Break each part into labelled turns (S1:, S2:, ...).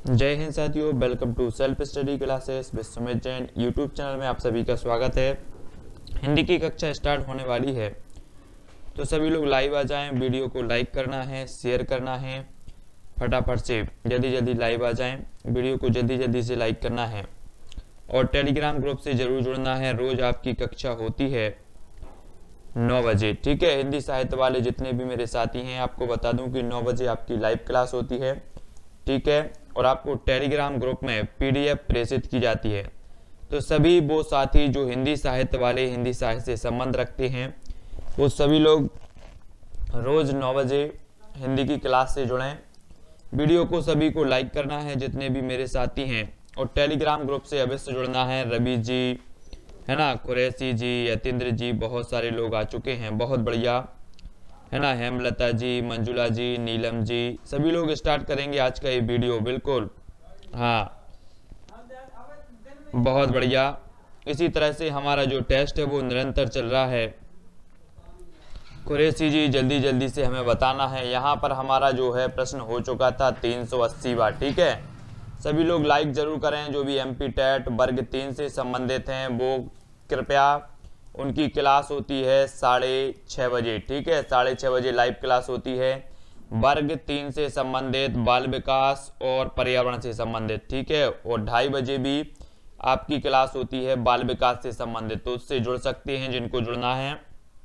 S1: जय हिंद साथियों, welcome to self study classes with Sumit Jain YouTube channel में आप सभी का स्वागत है। हिंदी की कक्षा स्टार्ट होने वाली है तो सभी लोग लाइव आ जाएं। वीडियो को लाइक करना है, शेयर करना है, फटाफट से जल्दी लाइव आ जाएं। वीडियो को जल्दी से लाइक करना है और टेलीग्राम ग्रुप से जरूर जुड़ना है। रोज आपकी कक्षा होती है 9 बजे, ठीक है। हिंदी साहित्य वाले जितने भी मेरे साथी हैं आपको बता दूं कि 9 बजे आपकी लाइव क्लास होती है, ठीक है। और आपको टेलीग्राम ग्रुप में पीडीएफ प्रेषित की जाती है। तो सभी वो साथी जो हिंदी साहित्य वाले, हिंदी साहित्य से संबंध रखते हैं, वो सभी लोग रोज 9 बजे हिंदी की क्लास से जुड़ें। वीडियो को सभी को लाइक करना है जितने भी मेरे साथी हैं, और टेलीग्राम ग्रुप से अवश्य जुड़ना है। रवि जी है ना, कुरैशी जी, यतेंद्र जी, बहुत सारे लोग आ चुके हैं, बहुत बढ़िया है ना। हेमलता जी, मंजुला जी, नीलम जी, सभी लोग स्टार्ट करेंगे आज का ये वीडियो। बिल्कुल, हाँ, बहुत बढ़िया। इसी तरह से हमारा जो टेस्ट है वो निरंतर चल रहा है। कुरैशी जी जल्दी से हमें बताना है। यहाँ पर हमारा जो है प्रश्न हो चुका था 380 बार, ठीक है। सभी लोग लाइक जरूर करें। जो भी एमपी टेट वर्ग 3 से संबंधित हैं वो कृपया, उनकी क्लास होती है 6:30 बजे, ठीक है। 6:30 बजे लाइव क्लास होती है वर्ग 3 से संबंधित, बाल विकास और पर्यावरण से संबंधित, ठीक है। और 2:30 बजे भी आपकी क्लास होती है बाल विकास से संबंधित, तो उससे जुड़ सकते हैं जिनको जुड़ना है।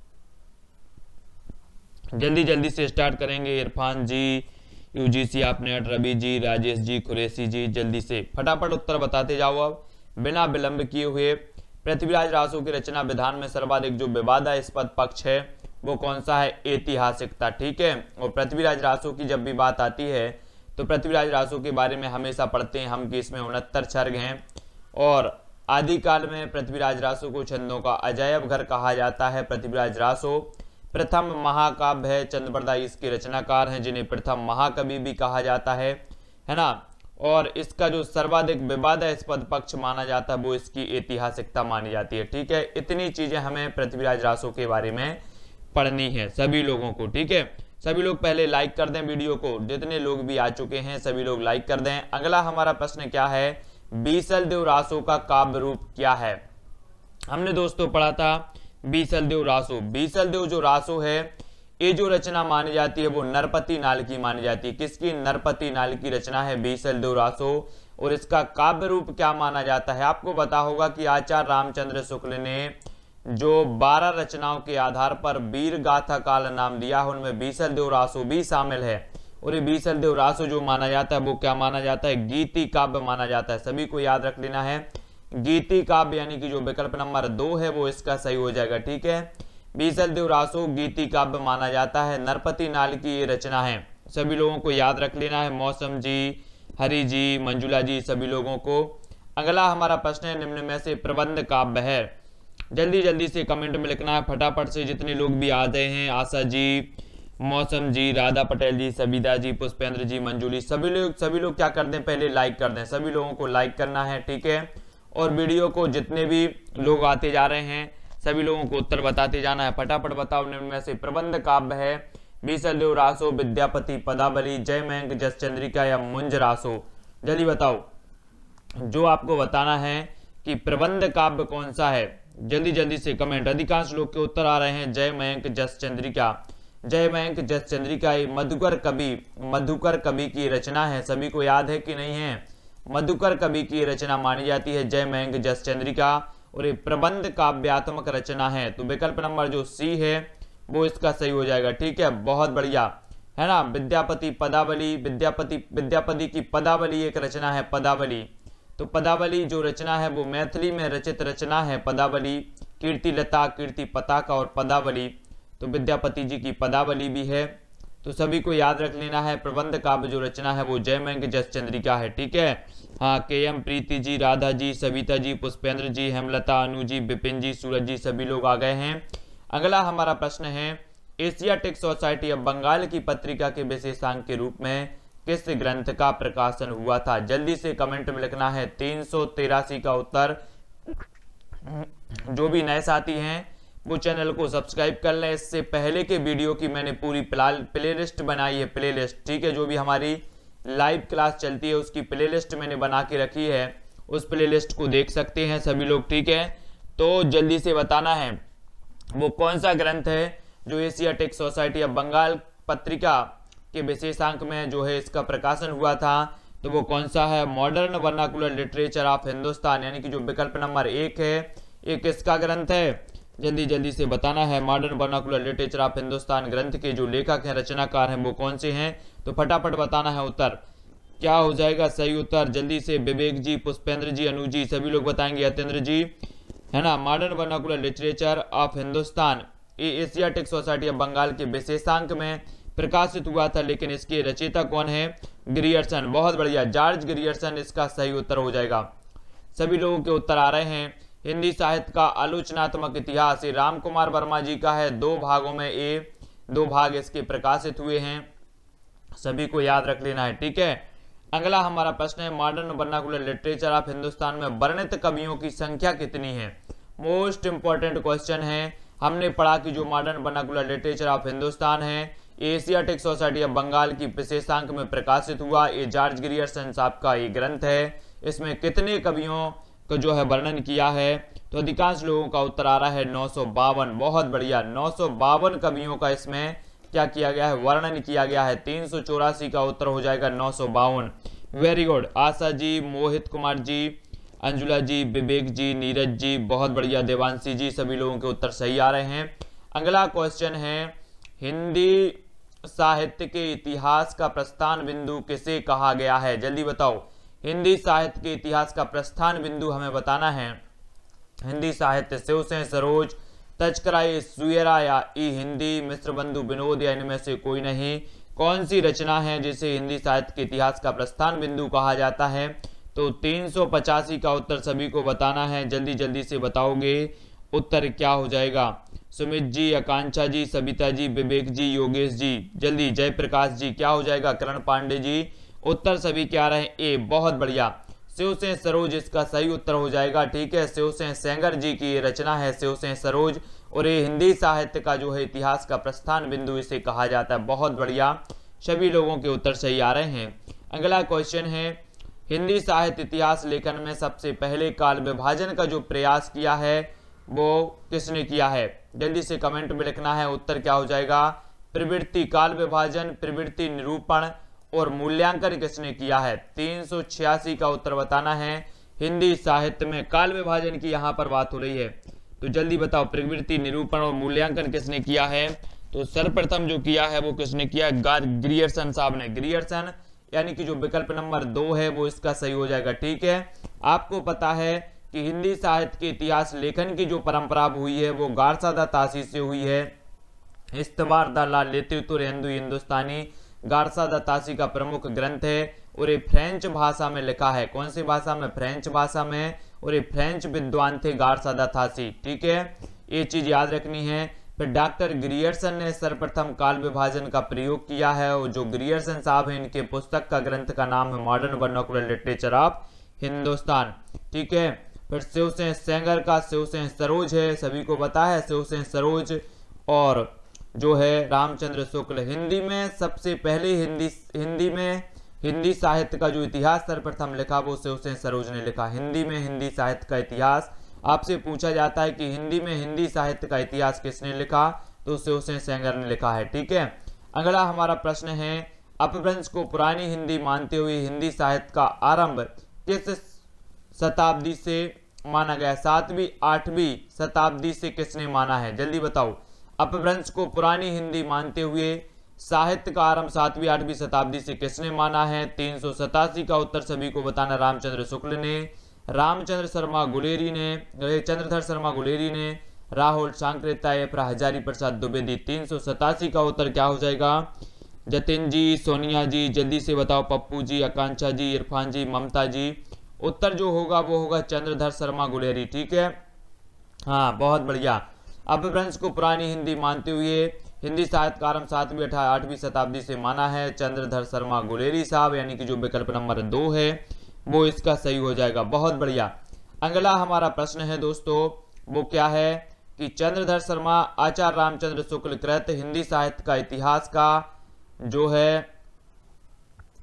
S1: जल्दी से स्टार्ट करेंगे। इरफान जी, यूजीसी आपनेट, रवि जी, राजेश जी, कुरैशी जी, जल्दी से फटाफट उत्तर बताते जाओ। अब बिना विलंब किए हुए, पृथ्वीराज रासो की रचना विधान में सर्वाधिक जो विवादास्पद पक्ष है वो कौन सा है? ऐतिहासिकता, ठीक है। और पृथ्वीराज रासो की जब भी बात आती है तो पृथ्वीराज रासो के बारे में हमेशा पढ़ते हैं हम कि इसमें 69 सर्ग हैं, और आदिकाल में पृथ्वीराज रासो को छंदों का अजायब घर कहा जाता है। पृथ्वीराज रासो प्रथम महाकाव्य है। चंद्रप्रदा इसके रचनाकार हैं जिन्हें प्रथम महाकवि भी कहा जाता है ना। और इसका जो सर्वाधिक विवादास्पद पक्ष माना जाता है वो इसकी ऐतिहासिकता मानी जाती है, ठीक है। इतनी चीजें हमें पृथ्वीराज रासो के बारे में पढ़नी है सभी लोगों को, ठीक है। सभी लोग पहले लाइक कर दें वीडियो को। जितने लोग भी आ चुके हैं सभी लोग लाइक कर दें। अगला हमारा प्रश्न क्या है? बीसल देव रासो का काव्य रूप क्या है? हमने दोस्तों पढ़ा था बीसल देव रासो। बीसल देव जो रासो है, ये जो रचना मानी जाती है वो नरपति नाल की मानी जाती है। किसकी? नरपति नाल की रचना है बीसल देव रासो। और इसका काव्य रूप क्या माना जाता है? आपको पता होगा कि आचार्य रामचंद्र शुक्ल ने जो 12 रचनाओं के आधार पर वीर गाथा काल नाम दिया है उनमें बीसल देव रासो भी शामिल है। और ये बीसल देव रासो जो माना जाता है वो क्या माना जाता है? गीति काव्य माना जाता है। सभी को याद रख लेना है, गीति काव्य, यानी कि जो विकल्प नंबर 2 है वो इसका सही हो जाएगा, ठीक है। बीसल देव रासो गीति काव्य माना जाता है। नरपति नाल की ये रचना है, सभी लोगों को याद रख लेना है। मौसम जी, हरि जी, मंजुला जी, सभी लोगों को। अगला हमारा प्रश्न है निम्न में से प्रबंध काव्य है। जल्दी से कमेंट में लिखना है फटाफट से। जितने लोग भी आ गए हैं, आशा जी, मौसम जी, राधा पटेल जी, सबिता जी, पुष्पेंद्र जी, मंजूली, सभी लोग क्या कर दें? पहले लाइक कर दें। सभी लोगों को लाइक करना है, ठीक है। और वीडियो को जितने भी लोग आते जा रहे हैं सभी लोगों को उत्तर बताते जाना है। फटाफट बताओ निम्न में से प्रबंध काव्य है बीसल देव रासो, विद्यापति, पदावली, जय मयंक, जस चंद्रिका या मुंज रासो? जल्दी बताओ, जो आपको बताना है कि प्रबंध काव्य कौन सा है। जल्दी से कमेंट। अधिकांश लोग के उत्तर आ रहे हैं जय मयंक, जस चंद्रिका। जय मयंक, जस चंद्रिका मधुकर कवि की रचना है। सभी को याद है कि नहीं है? मधुकर कवि की रचना मानी जाती है जय मयंक, जस चंद्रिका। और ये प्रबंध काव्यात्मक रचना है, तो विकल्प नंबर जो सी है वो इसका सही हो जाएगा, ठीक है। बहुत बढ़िया है ना। विद्यापति पदावली, विद्यापति की पदावली एक रचना है, पदावली। तो पदावली जो रचना है वो मैथिली में रचित रचना है, पदावली। कीर्ति लता, कीर्ति पताका और पदावली, तो विद्यापति जी की पदावली भी है। तो सभी को याद रख लेना है प्रबंध काव्य जो रचना है वो जय मयंक, जस चंद्रिका है, ठीक है। हाँ, केएम प्रीति जी, राधा जी, सविता जी, पुष्पेंद्र जी, हेमलता, अनु जी, विपिन जी, सूरज जी, सभी लोग आ गए हैं। अगला हमारा प्रश्न है एशियाटिक सोसाइटी ऑफ बंगाल की पत्रिका के विशेषांक के रूप में किस ग्रंथ का प्रकाशन हुआ था? जल्दी से कमेंट में लिखना है 383 का उत्तर। जो भी नए साथी हैं वो चैनल को सब्सक्राइब कर लें। इससे पहले के वीडियो की मैंने पूरी प्लेलिस्ट बनाई है, प्लेलिस्ट, ठीक है। जो भी हमारी लाइव क्लास चलती है उसकी प्लेलिस्ट मैंने बना के रखी है, उस प्लेलिस्ट को देख सकते हैं सभी लोग, ठीक है। तो जल्दी से बताना है वो कौन सा ग्रंथ है जो एशियाटिक सोसाइटी ऑफ बंगाल पत्रिका के विशेषांक में जो है इसका प्रकाशन हुआ था, तो वो कौन सा है? Modern vernacular literature of Hindustan, यानी कि जो विकल्प नंबर 1 है ये किसका ग्रंथ है? जल्दी जल्दी से बताना है। Modern vernacular literature of Hindustan ग्रंथ के जो लेखक हैं, रचनाकार हैं, वो कौन से हैं? तो फटाफट बताना है उत्तर। क्या हो जाएगा सही उत्तर? जल्दी से विवेक जी, पुष्पेंद्र जी, अनु जी, सभी लोग बताएंगे, अतेंद्र जी, है ना। Modern vernacular literature of Hindustan ये एशियाटिक सोसाइटी ऑफ बंगाल के विशेषांक में प्रकाशित हुआ था, लेकिन इसके रचयिता कौन है? ग्रियर्सन। बहुत बढ़िया, जॉर्ज ग्रियर्सन इसका सही उत्तर हो जाएगा। सभी लोगों के उत्तर आ रहे हैं। हिंदी साहित्य का आलोचनात्मक इतिहास ये राम कुमार वर्मा जी का है, 2 भागों में, ये 2 भाग इसके प्रकाशित हुए हैं, सभी को याद रख लेना है, ठीक है। अगला हमारा प्रश्न है modern vernacular literature of Hindustan में वर्णित कवियों की संख्या कितनी है? मोस्ट इंपॉर्टेंट क्वेश्चन है। हमने पढ़ा कि जो modern vernacular literature of Hindustan है एशियाटिक सोसाइटी ऑफ बंगाल की विशेषांक में प्रकाशित हुआ, ये जॉर्ज ग्रियर्सन साहब का ये ग्रंथ है। इसमें कितने कवियों को जो है वर्णन किया है? तो अधिकांश लोगों का उत्तर आ रहा है 952। बहुत बढ़िया, 952 कवियों का इसमें क्या किया गया है? वर्णन किया गया है। 384 का उत्तर हो जाएगा 952। वेरी गुड, आशा जी, मोहित कुमार जी, अंजुला जी, विवेक जी, नीरज जी, बहुत बढ़िया, देवांशी जी, सभी लोगों के उत्तर सही आ रहे हैं। अगला क्वेश्चन है हिंदी साहित्य के इतिहास का प्रस्थान बिंदु किसे कहा गया है? जल्दी बताओ। हिंदी साहित्य के इतिहास का प्रस्थान बिंदु हमें बताना है। हिंदी साहित्य शिवसेन सरोज, तचकराई सुएरा या ई हिंदी, मिश्र बंधु विनोद या इनमें से कोई नहीं। कौन सी रचना है जिसे हिंदी साहित्य के इतिहास का प्रस्थान बिंदु कहा जाता है? तो 385 का उत्तर सभी को बताना है। जल्दी जल्दी से बताओगे उत्तर क्या हो जाएगा? सुमित जी, आकांक्षा जी, सविता जी, विवेक जी, योगेश जी, जल्दी, जयप्रकाश जी, क्या हो जाएगा? करण पांडे जी, उत्तर सभी क्या रहे? ए। बहुत बढ़िया, शिवसेन सरोज इसका सही उत्तर हो जाएगा, ठीक है। शिवसेन सेंगर जी की रचना है शिवसेन सरोज, और ये हिंदी साहित्य का जो है इतिहास का प्रस्थान बिंदु इसे कहा जाता है। बहुत बढ़िया, सभी लोगों के उत्तर सही आ रहे हैं। अगला क्वेश्चन है हिंदी साहित्य इतिहास लेखन में सबसे पहले काल विभाजन का जो प्रयास किया है वो किसने किया है? जल्दी से कमेंट में लिखना है, उत्तर क्या हो जाएगा? प्रवृत्ति काल विभाजन, प्रवृत्ति निरूपण और मूल्यांकन किसने किया है? 386 का उत्तर बताना है। हिंदी साहित्य में काल विभाजन की यहाँ पर बात हो रही है, तो जल्दी बताओ प्रवृत्ति निरूपण और मूल्यांकन किसने किया है? तो सर्वप्रथम जो किया है वो किसने किया? ग्रियर्सन साहब ने। ग्रियर्सन यानी कि जो विकल्प नंबर 2 है वो इसका सही हो जाएगा, ठीक है। आपको पता है कि हिंदी साहित्य के इतिहास लेखन की जो परंपरा हुई है वो गारसादा तासी से हुई है। इस्तवार द ला लिटरेचर हिंदू हिंदुस्तानी गारसादा तासी का प्रमुख ग्रंथ है और ये फ्रेंच भाषा में लिखा है। कौन सी भाषा में? फ्रेंच भाषा में, और ये फ्रेंच विद्वान थे गारसादा तासी, ठीक है, ये चीज याद रखनी है। फिर डॉक्टर ग्रियर्सन ने सर्वप्रथम काल विभाजन का प्रयोग किया है, और जो ग्रियर्सन साहब है इनके पुस्तक का ग्रंथ का नाम है modern vernacular literature of Hindustan, ठीक है। फिर शिवसेन सेंगर का शिवसेन सरोज है, सभी को पता है शिवसेन सरोज, और जो है रामचंद्र शुक्ल। हिंदी में सबसे पहले हिंदी साहित्य का जो इतिहास सर्वप्रथम लिखा वो शिवसेन सरोज ने लिखा। हिंदी में हिंदी साहित्य का इतिहास आपसे पूछा जाता है कि हिंदी में हिंदी साहित्य का इतिहास किसने लिखा? तो शिवसेन सेंगर ने लिखा है, ठीक है। अगला हमारा प्रश्न है अपभ्रंश को पुरानी हिंदी मानते हुए हिंदी साहित्य का आरंभ किस शताब्दी से माना गया? 7वीं 8वीं शताब्दी से किसने माना है? जल्दी बताओ। अपभ्रंश को पुरानी हिंदी मानते हुए साहित्य का आरंभ 7वीं 8वीं शताब्दी से किसने माना है? 387 का उत्तर सभी को बताना। रामचंद्र शुक्ल ने, रामचंद्र शर्मा गुलेरी ने, चंद्रधर शर्मा गुलेरी ने, राहुल सांकृत्या या फिर हजारी प्रसाद द्विवेदी। 387 का उत्तर क्या हो जाएगा? जतिन जी, सोनिया जी, जल्दी से बताओ। पप्पू जी, आकांक्षा जी, इरफान जी, ममता जी, उत्तर जो होगा वो होगा चंद्रधर शर्मा गुलेरी, ठीक है। हाँ, बहुत बढ़िया। अपभ्रंश को पुरानी हिंदी मानते हुए हिंदी साहित्य का आरंभ 7वीं 8वीं शताब्दी से माना है चंद्रधर शर्मा गुलेरी साहब, यानी कि जो विकल्प नंबर 2 है वो इसका सही हो जाएगा। बहुत बढ़िया। अगला हमारा प्रश्न है दोस्तों, वो क्या है कि चंद्रधर शर्मा आचार्य रामचंद्र शुक्ल कृत हिंदी साहित्य का इतिहास का जो है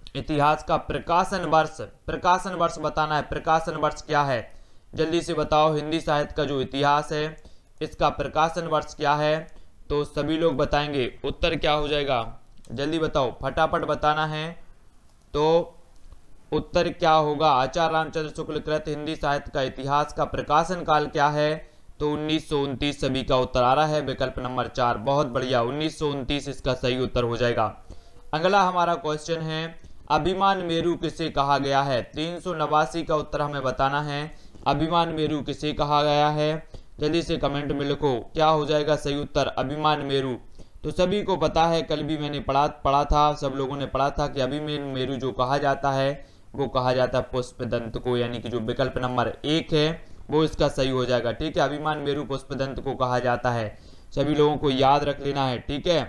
S1: इतिहास का प्रकाशन वर्ष बताना है। प्रकाशन वर्ष क्या है, जल्दी से बताओ। हिंदी साहित्य का जो इतिहास है इसका प्रकाशन वर्ष क्या है, तो सभी लोग बताएंगे। उत्तर क्या हो जाएगा, जल्दी बताओ, फटाफट बताना है। तो उत्तर क्या होगा, आचार्य रामचंद्र शुक्ल कृत हिंदी साहित्य का इतिहास का प्रकाशन काल क्या है, तो 1929 सभी का उत्तर आ रहा है, विकल्प नंबर 4। बहुत बढ़िया, 1929 इसका सही उत्तर हो जाएगा। अगला हमारा क्वेश्चन है, अभिमान मेरु किसे कहा गया है। 389 का उत्तर हमें बताना है, अभिमान मेरु किसे कहा गया है। जल्दी से कमेंट में लिखो क्या हो जाएगा सही उत्तर, अभिमान मेरु। तो सभी को पता है, कल भी मैंने पढ़ा था, सब लोगों ने पढ़ा था कि अभिमान मेरु जो कहा जाता है वो कहा जाता है पुष्पदंत को, यानी कि जो विकल्प नंबर 1 है वो इसका सही हो जाएगा। ठीक है, अभिमान मेरु पुष्पदंत को कहा जाता है, सभी लोगों को याद रख लेना है। ठीक है,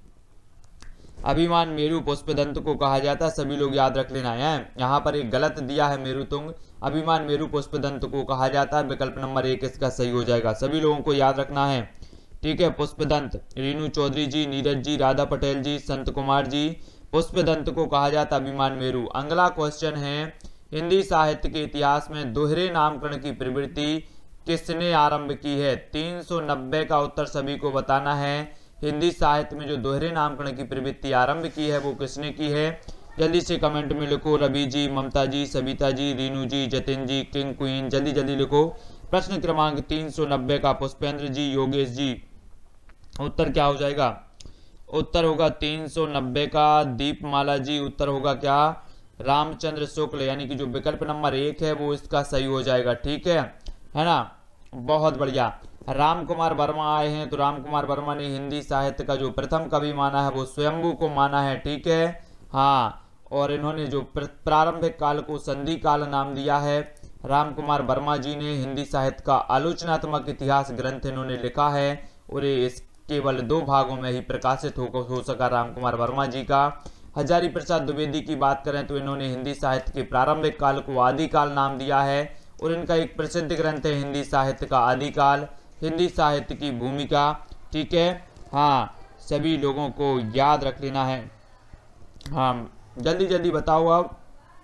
S1: अभिमान मेरु पुष्पदंत को कहा जाता है, सभी लोग याद रख लेना है। यहाँ पर एक गलत दिया है मेरुतुंग, अभिमान मेरु पुष्पदंत को कहा जाता है, विकल्प नंबर 1 इसका सही हो जाएगा, सभी लोगों को याद रखना है। ठीक है, पुष्पदंत रीनू चौधरी जी, नीरज जी, राधा पटेल जी, संत कुमार जी, पुष्पदंत को कहा जाता अभिमान मेरु। अगला क्वेश्चन है, हिंदी साहित्य के इतिहास में दोहरे नामकरण की प्रवृत्ति किसने आरंभ की है। 390 का उत्तर सभी को बताना है, हिंदी साहित्य में जो दोहरे नामकरण की प्रवृत्ति आरंभ की है वो किसने की है। जल्दी से कमेंट में लिखो, रवि जी, ममता जी, सविता जी, रीनू जी, जतिन जी, किंग क्वीन, जल्दी जल्दी लिखो। प्रश्न क्रमांक 390 का पुष्पेंद्र जी, योगेश जी, उत्तर क्या हो जाएगा, उत्तर होगा 390 का दीपमाला जी, उत्तर होगा क्या, रामचंद्र शुक्ल, यानी कि जो विकल्प नंबर 1 है वो इसका सही हो जाएगा। ठीक है ना, बहुत बढ़िया। राम कुमार वर्मा आए हैं, तो राम कुमार वर्मा ने हिंदी साहित्य का जो प्रथम कवि माना है वो स्वयंभू को माना है। ठीक है, हाँ, और इन्होंने जो प्रारंभिक काल को संधि काल नाम दिया है। राम कुमार वर्मा जी ने हिंदी साहित्य का आलोचनात्मक इतिहास ग्रंथ इन्होंने लिखा है, और ये केवल 2 भागों में ही प्रकाशित हो सका राम कुमार वर्मा जी का। हजारी प्रसाद द्विवेदी की बात करें तो इन्होंने हिंदी साहित्य के प्रारंभिक काल को आदिकाल नाम दिया है, और इनका एक प्रसिद्ध ग्रंथ है हिंदी साहित्य का आदिकाल, हिंदी साहित्य की भूमिका। ठीक है, हाँ, सभी लोगों को याद रख लेना है। हाँ, जल्दी जल्दी बताओ अब।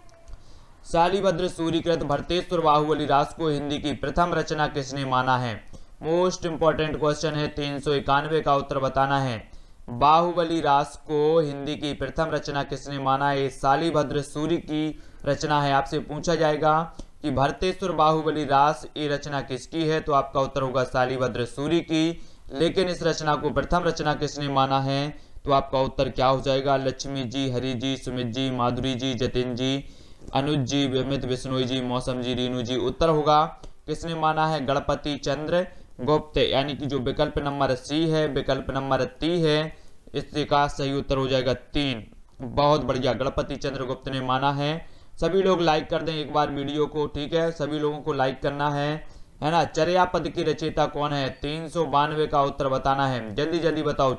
S1: शालिभद्र सूरीकृत भरतेश्वर बाहुबली रास को हिंदी की प्रथम रचना किसने माना है। मोस्ट इंपॉर्टेंट क्वेश्चन है, 391 का उत्तर बताना है। बाहुबली रास को हिंदी की प्रथम रचना किसने माना है, शालिभद्र सूरी की रचना है। आपसे पूछा जाएगा कि भरतेश्वर बाहुबली रास ये रचना किसकी है, तो आपका उत्तर होगा शालिभद्र सूरी की। लेकिन इस रचना को प्रथम रचना किसने माना है, तो आपका उत्तर क्या हो जाएगा, लक्ष्मी जी, हरि जी, सुमित जी, माधुरी जी, जतिन जी, अनुज जी, विमित, बिश्नोई जी, मौसम जी, रीनू जी। उत्तर होगा किसने माना है, गणपति चंद्र गुप्त, यानी कि जो विकल्प नंबर सी है, विकल्प नंबर 3 है, इसका सही उत्तर हो जाएगा 3। बहुत बढ़िया, गणपति चंद्र गुप्त ने माना है। सभी लोग लाइक कर दें एक बार वीडियो को। ठीक है, सभी लोगों को लाइक करना है ना। चर्यापद की रचयिता कौन है, 392 का उत्तर बताना है, जल्दी जल्दी बताओ।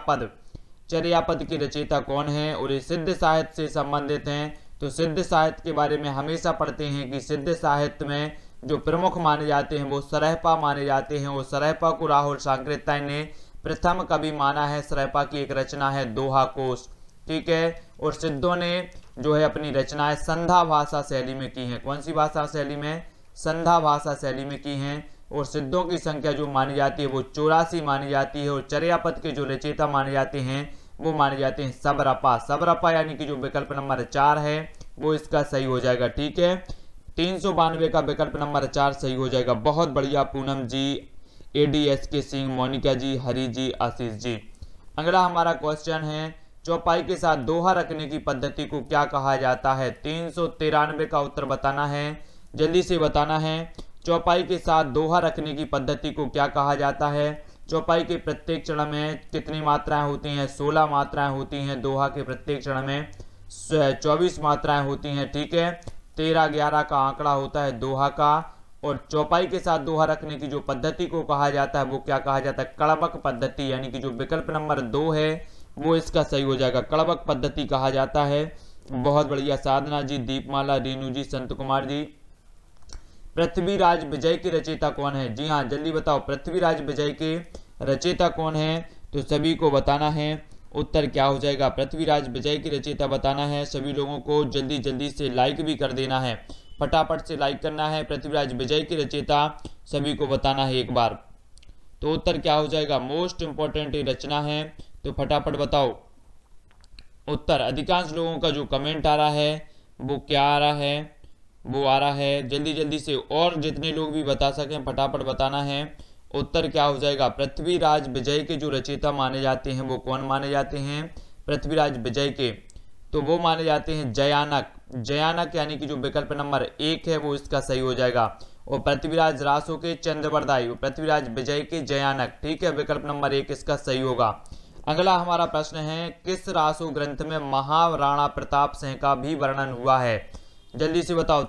S1: चर्यापद की रचयिता कौन है, और ये सिद्ध साहित्य से संबंधित हैं। तो सिद्ध साहित्य के बारे में हमेशा पढ़ते हैं कि सिद्ध साहित्य में जो प्रमुख माने जाते हैं वो सरहपा माने जाते हैं, और सरहपा को राहुल सांकृत्याय ने प्रथम कवि माना है। सरहपा की एक रचना है दोहा कोश। ठीक है, और सिद्धों ने जो है अपनी रचनाएं संधा भाषा शैली में की हैं। कौन सी भाषा शैली में, संधा भाषा शैली में की हैं। और सिद्धों की संख्या जो मानी जाती है वो 84 मानी जाती है, और चर्यापद के जो रचयिता माने जाते हैं वो माने जाते हैं सबरपा, यानी कि जो विकल्प नंबर 4 है वो इसका सही हो जाएगा। ठीक है, 392 का विकल्प नंबर 4 सही हो जाएगा। बहुत बढ़िया, पूनम जी, ADSK सिंह, मोनिका जी, हरि जी, आशीष जी। अगला हमारा क्वेश्चन है, चौपाई के साथ दोहा रखने की पद्धति को क्या कहा जाता है। 393 का उत्तर बताना है, जल्दी से बताना है। चौपाई के साथ दोहा रखने की पद्धति को क्या कहा जाता है। चौपाई के प्रत्येक चरण में कितनी मात्राएं होती हैं, 16 मात्राएं होती हैं। दोहा के प्रत्येक चरण में 24 मात्राएं होती हैं। ठीक है, 13-11 का आंकड़ा होता है दोहा का। और चौपाई के साथ दोहा रखने की जो पद्धति को कहा जाता है वो क्या कहा जाता है, कड़बक पद्धति, यानी कि जो विकल्प नंबर 2 है वो इसका सही हो जाएगा, कड़बक पद्धति कहा जाता है। बहुत बढ़िया, साधना जी, दीपमाला, रीनू जी, संत कुमार जी। पृथ्वीराज विजय की रचयिता कौन है, जी हाँ, जल्दी बताओ, पृथ्वीराज विजय के रचयिता कौन है, तो सभी को बताना है। उत्तर क्या हो जाएगा? पृथ्वीराज विजय की रचयिता बताना है। सभी लोगों को जल्दी जल्दी से लाइक भी कर देना है, फटाफट से लाइक करना है। पृथ्वीराज विजय की रचयिता सभी को बताना है एक बार। तो उत्तर क्या हो जाएगा? मोस्ट इंपॉर्टेंट रचना है, तो फटाफट बताओ उत्तर। अधिकांश लोगों का जो कमेंट आ रहा है वो क्या आ रहा है? वो आ रहा है जल्दी जल्दी से, और जितने लोग भी बता सकें फटाफट बताना है। उत्तर क्या हो जाएगा? पृथ्वीराज विजय के जो रचयिता माने जाते हैं वो कौन माने जाते हैं? पृथ्वीराज विजय के, तो वो माने जाते हैं जयानक। जयानक यानी कि जो विकल्प नंबर 1 है वो इसका सही हो जाएगा। और पृथ्वीराज रासो के चंद्रवरदाई, पृथ्वीराज विजय के जयानक, ठीक है, विकल्प नंबर 1 इसका सही होगा। अगला हमारा प्रश्न है, किस रासो ग्रंथ में महाराणा प्रताप सिंह का भी वर्णन हुआ है? जल्दी से बताओ,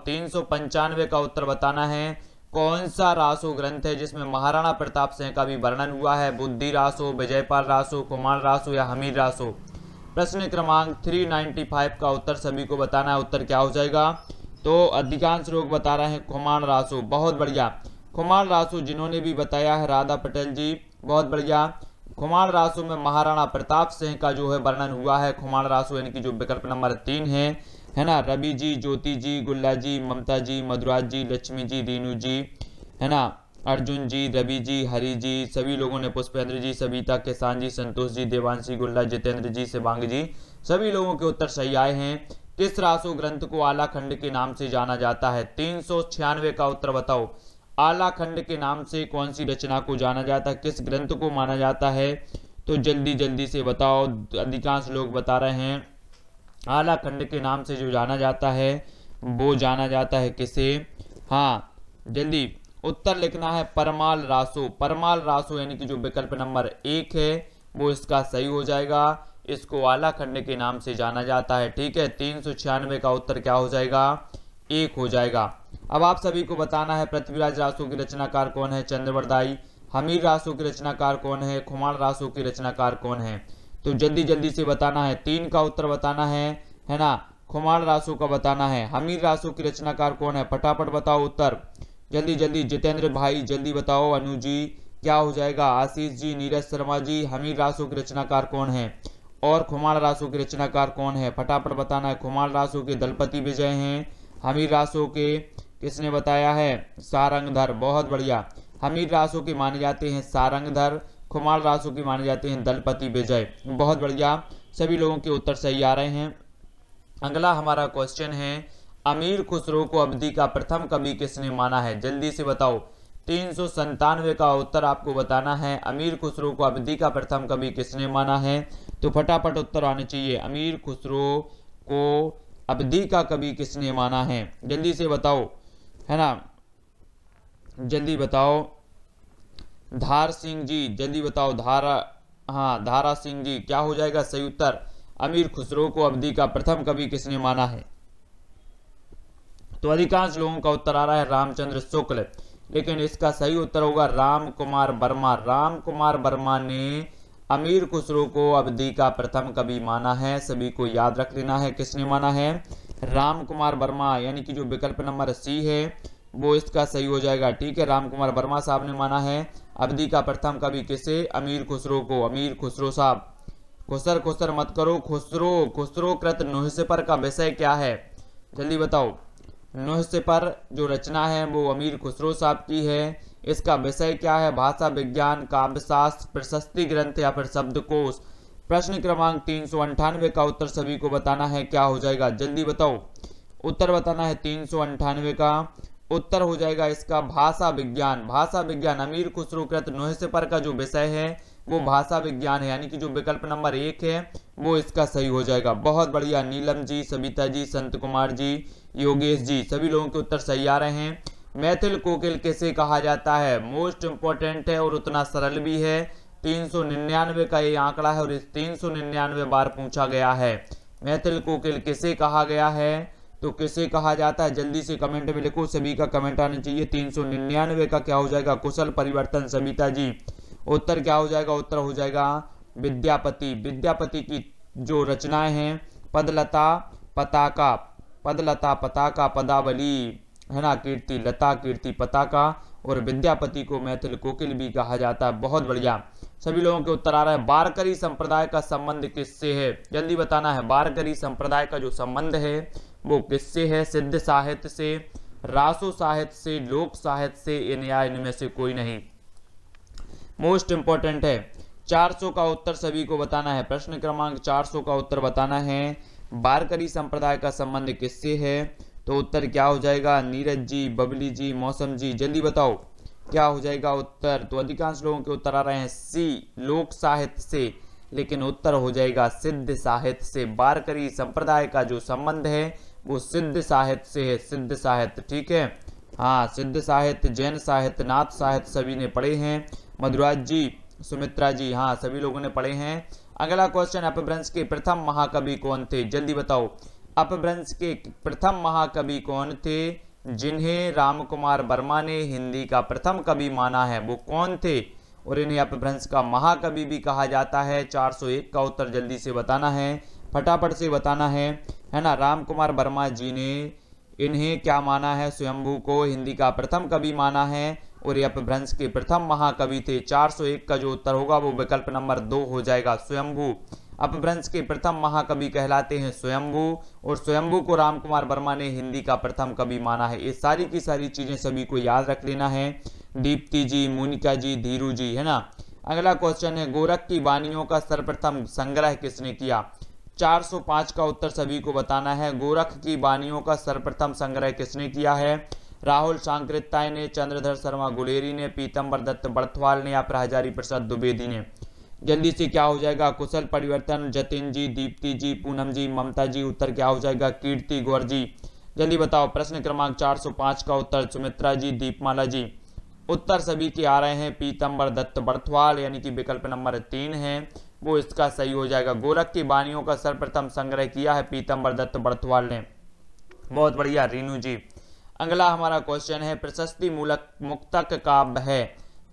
S1: 395 का उत्तर बताना है। कौन सा रासो ग्रंथ है जिसमें महाराणा प्रताप सिंह का भी वर्णन हुआ है? बुद्धि रासो, विजयपाल रासो, कुमार रासो या हमीर रासो? प्रश्न क्रमांक 395 का उत्तर सभी को बताना है। उत्तर क्या हो जाएगा? तो अधिकांश लोग बता रहे हैं कुमार रासो, बहुत बढ़िया। कुमार रासो जिन्होंने भी बताया है राधा पटेल जी, बहुत बढ़िया। कुमार रासो में महाराणा प्रताप सिंह का जो है वर्णन हुआ है। कुमार रासो यानी कि जो विकल्प नंबर 3 है ना, रवि जी, ज्योति जी, गुल्ला जी, ममता जी, मधुराज जी, लक्ष्मी जी, रीनू जी, है ना, अर्जुन जी, रवि जी, हरि जी, सभी लोगों ने, पुष्पेंद्र जी, सविता, किसान जी, संतोष जी, देवांशी, गुल्ला, जितेंद्र जी, शिवांग जी, सभी लोगों के उत्तर सही आए हैं। किस रासो ग्रंथ को आला खंड के नाम से जाना जाता है? 396 का उत्तर बताओ। आला खंड के नाम से कौन सी रचना को जाना जाता है? किस ग्रंथ को माना जाता है? तो जल्दी जल्दी से बताओ। अधिकांश लोग बता रहे हैं आला खंड के नाम से जो जाना जाता है वो जाना जाता है किसे? हाँ, जल्दी उत्तर लिखना है। परमाल रासो। परमाल रासो यानी कि जो विकल्प नंबर 1 है वो इसका सही हो जाएगा। इसको आला खंड के नाम से जाना जाता है, ठीक है। 396 का उत्तर क्या हो जाएगा? 1 हो जाएगा। अब आप सभी को बताना है पृथ्वीराज रासो की रचनाकार कौन है? चंद्रवरदाई। हमीर रासो की रचनाकार कौन है? खुमार रासो की रचनाकार कौन है? तो जल्दी जल्दी से बताना है। 3 का उत्तर बताना है ना। खुमार रासो का बताना है। हमीर रासो की रचनाकार कौन है? फटाफट बताओ उत्तर, जल्दी जल्दी। जितेंद्र भाई जल्दी बताओ। अनु जी क्या हो जाएगा? आशीष जी, नीरज शर्मा जी, हमीर रासो की रचनाकार कौन है और खुमार रासो के रचनाकार कौन है? फटाफट बताना है। खुमार रासो के दलपति विजय हैं। हमीर रासो के किसने बताया है? सारंगधर, बहुत बढ़िया। हमीर रासो के माने जाते हैं सारंगधर, खुमार रासो के माने जाते हैं दलपति विजय, बहुत बढ़िया। सभी लोगों के उत्तर सही आ रहे हैं। अगला हमारा क्वेश्चन है, अमीर खुसरो को अवधी का प्रथम कवि किसने माना है? जल्दी से बताओ। 397 का उत्तर आपको बताना है। अमीर खुसरो को अवधी का प्रथम कवि किसने माना है? तो फटाफट उत्तर आने चाहिए। अमीर खुसरो को अवधी का कवि किसने माना है? जल्दी से बताओ, है ना, जल्दी बताओ। धार सिंह जी जल्दी बताओ। धारा सिंह जी क्या हो जाएगा सही उत्तर? अमीर खुसरो को अवधी का प्रथम कवि किसने माना है? तो अधिकांश लोगों का उत्तर आ रहा है रामचंद्र शुक्ल, लेकिन इसका सही उत्तर होगा राम कुमार वर्मा। राम कुमार वर्मा ने अमीर खुसरो को अवधी का प्रथम कवि माना है। सभी को याद रख लेना है किसने माना है? राम कुमार वर्मा, यानी कि जो विकल्प नंबर सी है वो इसका सही हो जाएगा, ठीक है। राम कुमार वर्मा साहब ने माना है अवधी का प्रथम कवि किसे? अमीर खुसरो को। अमीर खुसरो साहब, खुसर खुसर मत करो। खुसरो कृत नुहसपर का विषय क्या है? जल्दी बताओ। नुहसपर जो रचना है वो अमीर खुसरो साहब की है। इसका विषय क्या है? भाषा विज्ञान, काव्यशास्त्र, प्रशस्ति ग्रंथ या फिर शब्दकोश? प्रश्न क्रमांक 398 का उत्तर सभी को बताना है। क्या हो जाएगा? जल्दी बताओ। उत्तर बताना है 398 का उत्तर हो जाएगा इसका भाषा विज्ञान। भाषा विज्ञान। अमीर खुसरो कृत नुहसपर का जो विषय है वो भाषा विज्ञान है, यानी कि जो विकल्प नंबर 1 है वो इसका सही हो जाएगा। बहुत बढ़िया। नीलम जी, सविता जी, संत कुमार जी, योगेश जी, सभी लोगों के उत्तर सही आ रहे हैं। मैथिल कोकिल किसे कहा जाता है? मोस्ट इंपॉर्टेंट है और उतना सरल भी है। 399 का ये आंकड़ा है और इस 399 बार पूछा गया है। मैथिल कोकिल किसे कहा गया है? तो किसे कहा जाता है? जल्दी से कमेंट में लिखो, सभी का कमेंट आना चाहिए। 399 का क्या हो जाएगा? कुशल परिवर्तन। सविता जी उत्तर क्या हो जाएगा? उत्तर हो जाएगा विद्यापति। विद्यापति की जो रचनाएं हैं पदलता पताका, पदलता पताका, पदावली, है ना, कीर्ति लता, कीर्ति पताका, और विद्यापति को मैथिल कोकिल भी कहा जाता है। बहुत बढ़िया, सभी लोगों के उत्तर आ रहा है। वारकरी संप्रदाय का संबंध किससे है, जल्दी बताना है। वारकरी संप्रदाय का जो संबंध है वो किससे है? सिद्ध साहित्य से, रासो साहित्य से, लोक साहित्य से, इनमें से कोई नहीं। मोस्ट इंपॉर्टेंट है, 400 का उत्तर सभी को बताना है। प्रश्न क्रमांक 400 का उत्तर बताना है। वारकरी संप्रदाय का संबंध किससे है? तो उत्तर क्या हो जाएगा? नीरज जी, बबली जी, मौसम जी, जल्दी बताओ क्या हो जाएगा उत्तर। तो अधिकांश लोगों के उत्तर आ रहे हैं सी, लोक साहित्य से, लेकिन उत्तर हो जाएगा सिद्ध साहित्य से। वारकरी संप्रदाय का जो संबंध है वो सिद्ध साहित्य से है, सिद्ध साहित्य, ठीक है। हाँ, सिद्ध साहित्य, जैन साहित्य, नाथ साहित्य सभी ने पढ़े हैं। मधुराज जी, सुमित्रा जी, हाँ सभी लोगों ने पढ़े हैं। अगला क्वेश्चन, अपभ्रंश के प्रथम महाकवि कौन थे, जल्दी बताओ। अपभ्रंश के प्रथम महाकवि कौन थे जिन्हें रामकुमार वर्मा ने हिंदी का प्रथम कवि माना है, वो कौन थे? और इन्हें अपभ्रंश का महाकवि भी कहा जाता है। 401 का उत्तर जल्दी से बताना है, फटाफट से बताना है ना। रामकुमार वर्मा जी ने इन्हें क्या माना है? स्वयंभू को हिंदी का प्रथम कवि माना है, और ये अपभ्रंश के प्रथम महाकवि थे। 401 का जो उत्तर होगा वो विकल्प नंबर 2 हो जाएगा, स्वयंभू। अपभ्रंश के प्रथम महाकवि कहलाते हैं स्वयंभू, और स्वयंभू को रामकुमार वर्मा ने हिंदी का प्रथम कवि माना है। ये सारी की सारी चीजें सभी को याद रख लेना है। दीप्ति जी, मोनिका जी, धीरू जी, है ना। अगला क्वेश्चन है, गोरख की वाणियों का सर्वप्रथम संग्रह किसने किया? 405 का उत्तर सभी को बताना है। गोरख की वाणियों का सर्वप्रथम संग्रह किसने किया है? राहुल सांकृत्याय ने, चंद्रधर शर्मा गुलेरी ने, पीतम्बर दत्त बड़थवाल ने, या फिर हजारी प्रसाद द्विवेदी ने। जल्दी से क्या हो जाएगा? कुशल परिवर्तन, जतिन जी, दीप्ति जी, पूनम जी, ममता जी। उत्तर क्या हो जाएगा? कीर्ति गौर जी। जल्दी बताओ। प्रश्न क्रमांक 405 का उत्तर सुमित्रा जी, दीपमाला जी। उत्तर सभी के आ रहे हैं पीतम्बर दत्त बड़थवाल, यानी कि विकल्प नंबर 3 है वो इसका सही हो जाएगा। गोरख की वाणियों का सर्वप्रथम संग्रह किया है पीतम्बर दत्त बड़थवाल ने। बहुत बढ़िया रीनू जी। अगला हमारा क्वेश्चन है, प्रशस्ति मूलक मुक्तक काव्य है।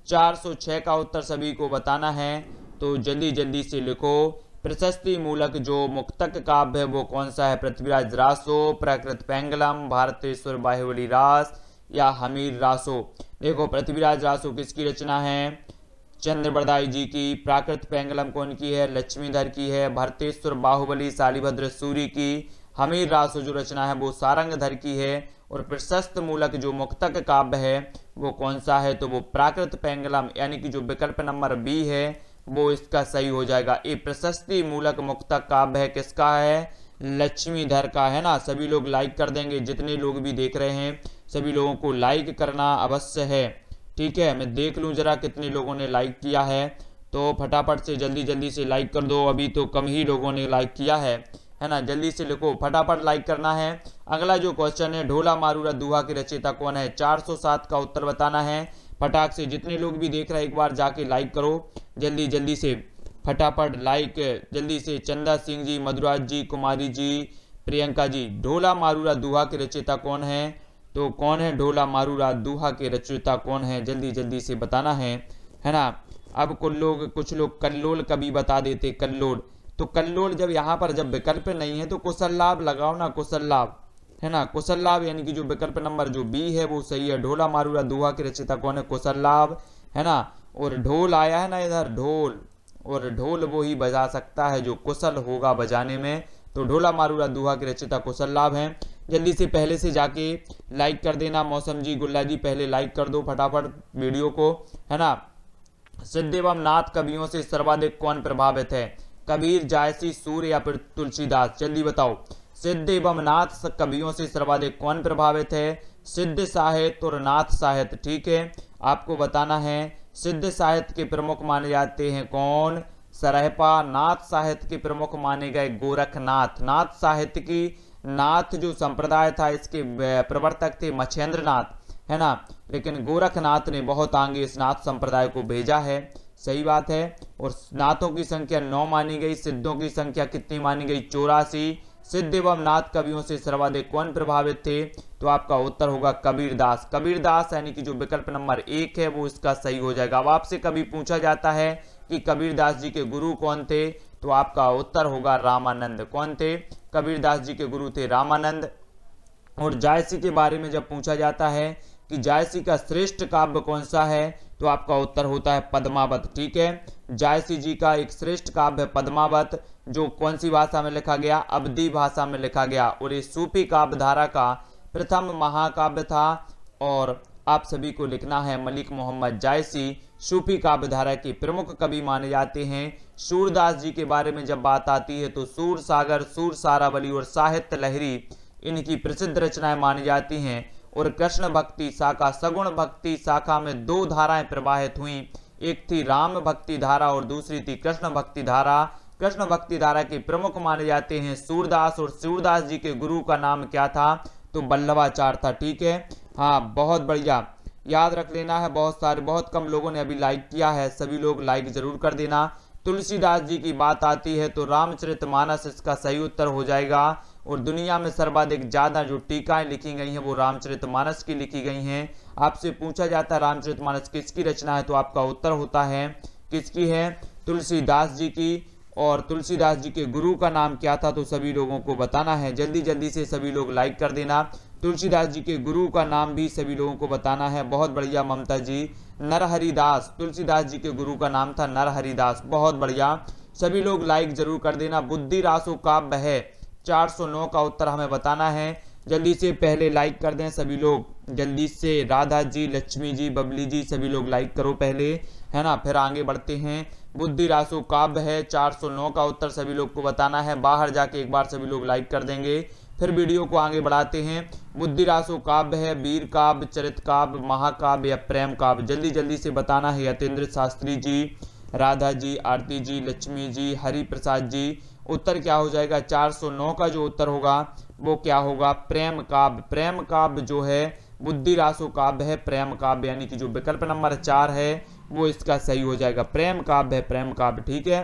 S1: 406 का उत्तर सभी को बताना है, तो जल्दी जल्दी से लिखो। प्रशस्ति मूलक जो मुक्तक काव्य है वो कौन सा है? पृथ्वीराज रासो, प्राकृत पेंगलम, भारतेश्वर बाहुबली रास, या हमीर रासो। देखो, पृथ्वीराज रासो किसकी रचना है? चंद्रबरदाई जी की। प्राकृत पेंगलम कौन की है? लक्ष्मीधर की है। भरतेश्वर बाहुबली शालिभद्र सूरी की। हमीर रासो जो रचना है वो सारंगधर की है। और प्रशस्त मूलक जो मुक्तक काव्य है वो कौन सा है? तो वो प्राकृत पेंगलम, यानी कि जो विकल्प नंबर बी है वो इसका सही हो जाएगा। ये प्रशस्ति मूलक मुक्तक काव्य है, किसका है? लक्ष्मीधर का, है ना। सभी लोग लाइक कर देंगे, जितने लोग भी देख रहे हैं सभी लोगों को लाइक करना अवश्य है, ठीक है। मैं देख लूं जरा कितने लोगों ने लाइक किया है, तो फटाफट से जल्दी जल्दी से लाइक कर दो। अभी तो कम ही लोगों ने लाइक किया है ना। जल्दी से लिखो, फटाफट लाइक करना है। अगला जो क्वेश्चन है, ढोला मारूरा दोहा के रचयिता कौन है? 407 का उत्तर बताना है। फटाक से जितने लोग भी देख रहे हैं एक बार जाके लाइक करो, जल्दी जल्दी से फटाफट लाइक, जल्दी से। चंदा सिंह जी, मधुराज जी, कुमारी जी, प्रियंका जी। ढोला मारूरा दोहा के रचयिता कौन है? तो कौन है ढोला मारूरा दोहा के रचयिता कौन है? जल्दी जल्दी से बताना है ना। अब कुछ लोग कल्लोल कभी बता देते, कल्लोल। तो कल्लोल जब यहाँ पर जब विकल्प नहीं है तो कुशल लाभ लगाओ ना, कुशल लाभ, है ना। कुशल लाभ यानी कि जो विकल्प नंबर जो बी है वो सही है। ढोला मारूरा दोहा के रचयिता कौन है? कुशल लाभ, है ना। और ढोल आया है ना इधर, ढोल, और ढोल वो ही बजा सकता है जो कुशल होगा बजाने में। तो ढोला मारूरा दोहा के रचयिता कुशल लाभ हैं। जल्दी से पहले से जाके लाइक कर देना। मौसम जी, गुल्ला जी, पहले लाइक कर दो फटाफट वीडियो को, है ना। सिद्ध एवं नाथ कवियों से सर्वाधिक कौन प्रभावित है? कबीर, जायसी, सूर्य, या फिर तुलसीदास? जल्दी बताओ। सिद्ध एवं नाथ कवियों से सर्वाधिक कौन प्रभावित है? सिद्ध साहित्य और नाथ साहित्य, ठीक है। आपको बताना है सिद्ध साहित्य के प्रमुख माने जाते हैं कौन? सरहपा। नाथ साहित्य के प्रमुख माने गए गोरखनाथ। नाथ साहित्य की, नाथ जो संप्रदाय था इसके प्रवर्तक थे मच्छेंद्र नाथ, है ना। लेकिन गोरखनाथ ने बहुत आगे इस नाथ संप्रदाय को भेजा है, सही बात है। और नाथों की संख्या 9 मानी गई, सिद्धों की संख्या कितनी मानी गई? 84। सिद्ध एवं नाथ कवियों से सर्वाधिक कौन प्रभावित थे? तो आपका उत्तर होगा कबीरदास। कबीरदास यानी कि जो विकल्प नंबर 1 है वो इसका सही हो जाएगा। अब आपसे कभी पूछा जाता है कि कबीरदास जी के गुरु कौन थे, तो आपका उत्तर होगा रामानंद। कौन थे? कबीरदास जी के गुरु थे रामानंद। और जायसी के बारे में जब पूछा जाता है कि जायसी का श्रेष्ठ काव्य कौन सा है, तो आपका उत्तर होता है पद्मावत। ठीक है, जायसी जी का एक श्रेष्ठ काव्य है पद्मावत, जो कौन सी भाषा में लिखा गया, अवधी भाषा में लिखा गया, और ये सूफी काव्य धारा का प्रथम महाकाव्य था। और आप सभी को लिखना है मलिक मोहम्मद जायसी सूफी काव्य धारा के प्रमुख कवि माने जाते हैं। सूरदास जी के बारे में जब बात आती है तो सूर सागर, सूर सारावली और साहित्य लहरी इनकी प्रसिद्ध रचनाएं मानी जाती हैं। और कृष्ण भक्ति शाखा, सगुण भक्ति शाखा में दो धाराएं प्रवाहित हुई, एक थी राम भक्ति धारा और दूसरी थी कृष्ण भक्ति धारा। कृष्ण भक्ति धारा के प्रमुख माने जाते हैं सूरदास, और सूरदास जी के गुरु का नाम क्या था, तो वल्लभाचार्य था। ठीक है, हाँ बहुत बढ़िया, याद रख लेना है। बहुत कम लोगों ने अभी लाइक किया है, सभी लोग लाइक जरूर कर देना। तुलसीदास जी की बात आती है तो रामचरितमानस इसका सही उत्तर हो जाएगा। और दुनिया में सर्वाधिक ज्यादा जो टीकाएं लिखी गई हैं वो रामचरितमानस की लिखी गई हैं। आपसे पूछा जाता है रामचरितमानस किसकी रचना है, तो आपका उत्तर होता है किसकी है, तुलसीदास जी की। और तुलसीदास जी के गुरु का नाम क्या था, तो सभी लोगों को बताना है। जल्दी जल्दी से सभी लोग लाइक कर देना। तुलसीदास जी के गुरु का नाम भी सभी लोगों को बताना है। बहुत बढ़िया ममता जी, नरहरिदास, तुलसीदास जी के गुरु का नाम था नरहरिदास। बहुत बढ़िया, सभी लोग लाइक जरूर कर देना। बुद्धि रासो काव्य है 409 का उत्तर हमें बताना है। जल्दी से पहले लाइक कर दें सभी लोग, जल्दी से। राधा जी, लक्ष्मी जी, बबली जी, सभी लोग लाइक करो पहले, है ना, फिर आगे बढ़ते हैं। बुद्धि रासो काव्य है 409 का उत्तर सभी लोग को बताना है। बाहर जाके एक बार सभी लोग लाइक कर देंगे, फिर वीडियो को आगे बढ़ाते हैं। बुद्धि रासो काव्य है वीर काव्य, चरित काव्य, महाकाव्य या प्रेम काव्य, जल्दी जल्दी से बताना है। यतेंद्र शास्त्री जी, राधा जी, आरती जी, लक्ष्मी जी, हरि प्रसाद जी, उत्तर क्या हो जाएगा, 409 का जो उत्तर होगा वो क्या होगा, प्रेम काव्य। प्रेम काव्य जो है बुद्धि रासो काव्य है प्रेम काव्य, यानी कि जो विकल्प नंबर 4 है वो इसका सही हो जाएगा, प्रेम काव्य है प्रेम काव्य। ठीक है,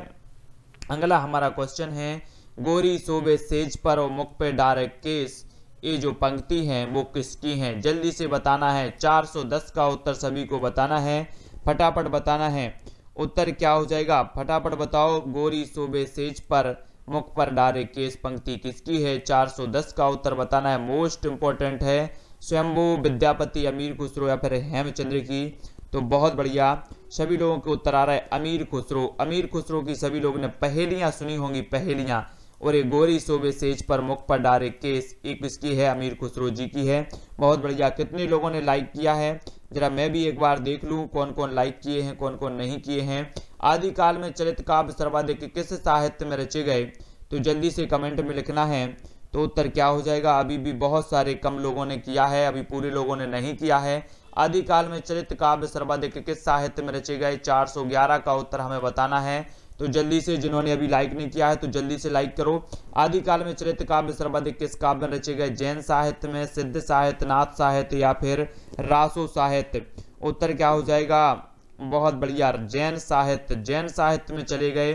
S1: अगला हमारा क्वेश्चन है, गोरी सोबे सेज पर और मुख पे डारे केस, ये जो पंक्ति है वो किसकी है, जल्दी से बताना है। 410 का उत्तर सभी को बताना है, फटाफट बताना है। उत्तर क्या हो जाएगा, फटाफट बताओ। गोरी सोबे सेज पर मुख पर डारे केस पंक्ति किसकी है, 410 का उत्तर बताना है। मोस्ट इंपॉर्टेंट है, स्वयंभू, विद्यापति, अमीर खुसरो या फिर हेमचंद्र की। तो बहुत बढ़िया, सभी लोगों के उत्तर आ रहा है अमीर खुसरो। अमीर खुसरो की सभी लोगों ने पहेलियां सुनी होंगी, पहेलियां। और ये गोरी सोबे सेज पर मुख पर डारे केस, एक किसकी है, अमीर खुसरो जी की है। बहुत बढ़िया, कितने लोगों ने लाइक किया है, जरा मैं भी एक बार देख लूं कौन कौन लाइक किए हैं, कौन कौन नहीं किए हैं। आदिकाल में चरित काव्य सर्वाधिक किस साहित्य में रचे गए, तो जल्दी से कमेंट में लिखना है। तो उत्तर क्या हो जाएगा, अभी भी बहुत सारे कम लोगों ने किया है, अभी पूरे लोगों ने नहीं किया है। आदिकाल में चरित काव्य सर्वाधिक किस साहित्य में रचे गए, 411 का उत्तर हमें बताना है। तो जल्दी से, जिन्होंने अभी लाइक नहीं किया है तो जल्दी से लाइक करो। आदिकाल में चरित काव्य सर्वाधिक किस काव्य में रचे गए, जैन साहित्य में, सिद्ध साहित्य, नाथ साहित्य या फिर रासो साहित्य। उत्तर क्या हो जाएगा, बहुत बढ़िया, जैन साहित्य। जैन साहित्य में चले गए,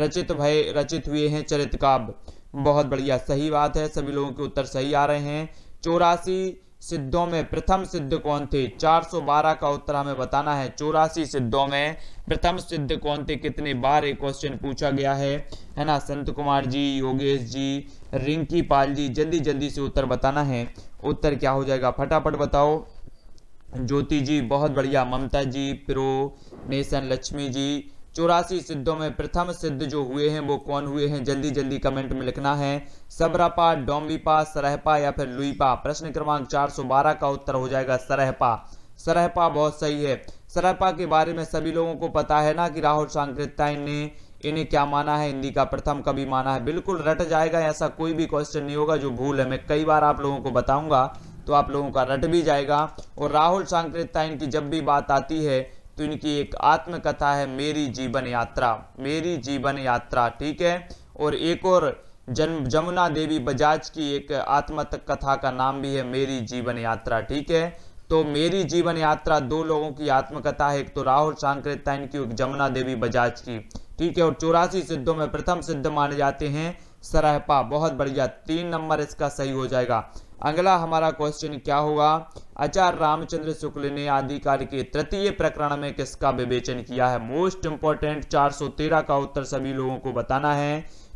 S1: रचित हुए हैं चरित काव्य। बहुत बढ़िया, सही बात है, सभी लोगों के उत्तर सही आ रहे हैं। 84 सिद्धों में प्रथम सिद्ध कौन थे, 412 का उत्तर हमें बताना है। 84 सिद्धों में प्रथम सिद्ध कौन थे, कितने बार एक क्वेश्चन पूछा गया है ना। संत कुमार जी, योगेश जी, रिंकी पाल जी, जल्दी जल्दी से उत्तर बताना है। उत्तर क्या हो जाएगा, फटाफट बताओ। ज्योति जी, बहुत बढ़िया, ममता जी, प्रो नेशन, लक्ष्मी जी। 84 सिद्धों में प्रथम सिद्ध जो हुए हैं वो कौन हुए हैं, जल्दी जल्दी कमेंट में लिखना है। सबरापा, डोम्बिपा, सरहपा या फिर लुईपा। प्रश्न क्रमांक 412 का उत्तर हो जाएगा सरहपा। सरहपा बहुत सही है। सरहपा के बारे में सभी लोगों को पता है ना कि राहुल सांकृत्यायन ने इन्हें क्या माना है, हिंदी का प्रथम कवि माना है। बिल्कुल रट जाएगा, ऐसा कोई भी क्वेश्चन नहीं होगा जो भूल है। मैं कई बार आप लोगों को बताऊंगा तो आप लोगों का रट भी जाएगा। और राहुल सांकृत्यायन की जब भी बात आती है तो इनकी एक आत्मकथा है, मेरी जीवन यात्रा, मेरी जीवन यात्रा। ठीक है, और एक और जमुना देवी बजाज की एक आत्मकथा का नाम भी है मेरी जीवन यात्रा। ठीक है, तो मेरी जीवन यात्रा दो लोगों की आत्मकथा है, एक तो राहुल सांकृत्यायन की, एक जमुना देवी बजाज की। ठीक है, और 84 सिद्धों में प्रथम सिद्ध माने जाते हैं सरहपा। बहुत बढ़िया, 3 नंबर इसका सही हो जाएगा। अगला हमारा क्वेश्चन क्या होगा, आचार्य रामचंद्र शुक्ल ने आदिकाल के तृतीय प्रकरण में किसका विवेचन किया है। मोस्ट इंपोर्टेंट, 413 का उत्तर सभी लोगों को बताना है।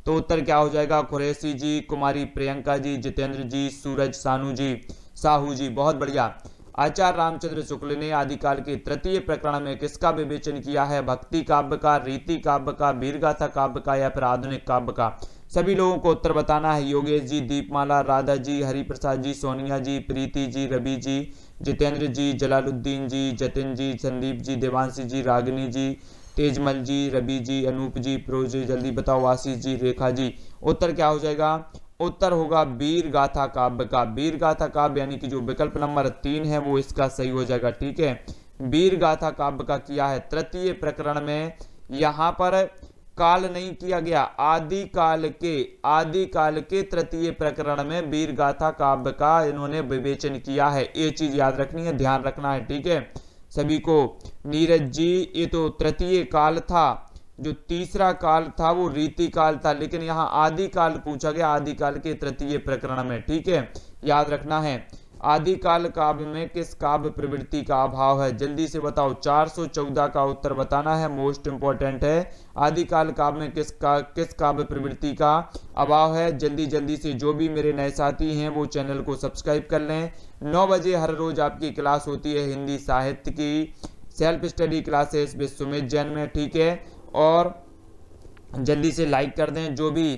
S1: तो उत्तर क्या हो जाएगा? कुरैशी जी, कुमारी प्रियंका जी, जितेंद्र जी, सूरज साहू जी। बहुत बढ़िया। आचार्य रामचंद्र शुक्ल ने आदिकाल के तृतीय प्रकरण में किसका विवेचन किया है? भक्ति काव्य का, रीति काव्य का, वीरगाथा काव्य का या फिर आधुनिक काव्य का? सभी लोगों को उत्तर बताना है। योगेश जी, दीपमाला, राधा जी, हरिप्रसाद जी, सोनिया जी, प्रीति जी, रवि जी, जितेंद्र जी, जलालुद्दीन जी, जतिन जी, संदीप जी, देवांशी जी, रागिनी जी, तेजमल जी, रवि जी, अनूप जी, प्रोज, जल्दी बताओ, आशीष जी, रेखा जी। उत्तर क्या हो जाएगा? उत्तर होगा वीर गाथा काव्य का। वीर गाथा काव्य यानी कि जो विकल्प नंबर 3 है वो इसका सही हो जाएगा। ठीक है, वीर गाथा काव्य का किया है तृतीय प्रकरण में। यहाँ पर काल नहीं किया गया, आदि काल के तृतीय प्रकरण में वीर गाथा काव्य का इन्होंने विवेचन किया है। ये चीज याद रखनी है, ध्यान रखना है। ठीक है सभी को। नीरज जी, ये तो तृतीय काल था, जो तीसरा काल था वो रीति काल था, लेकिन यहाँ आदि काल पूछा गया, आदि काल के तृतीय प्रकरण में। ठीक है, याद रखना है। आदि काल काव्य में किस काव्य प्रवृत्ति का अभाव है? जल्दी से बताओ, 414 का उत्तर बताना है, मोस्ट इंपॉर्टेंट है। आदि काल काव्य में किस काव्य प्रवृत्ति का अभाव है? जल्दी जल्दी से जो भी मेरे नए साथी हैं वो चैनल को सब्सक्राइब कर लें। 9 बजे हर रोज आपकी क्लास होती है हिंदी साहित्य की, self study classes with Sumit Jain में। ठीक है, और जल्दी से लाइक कर दें। जो भी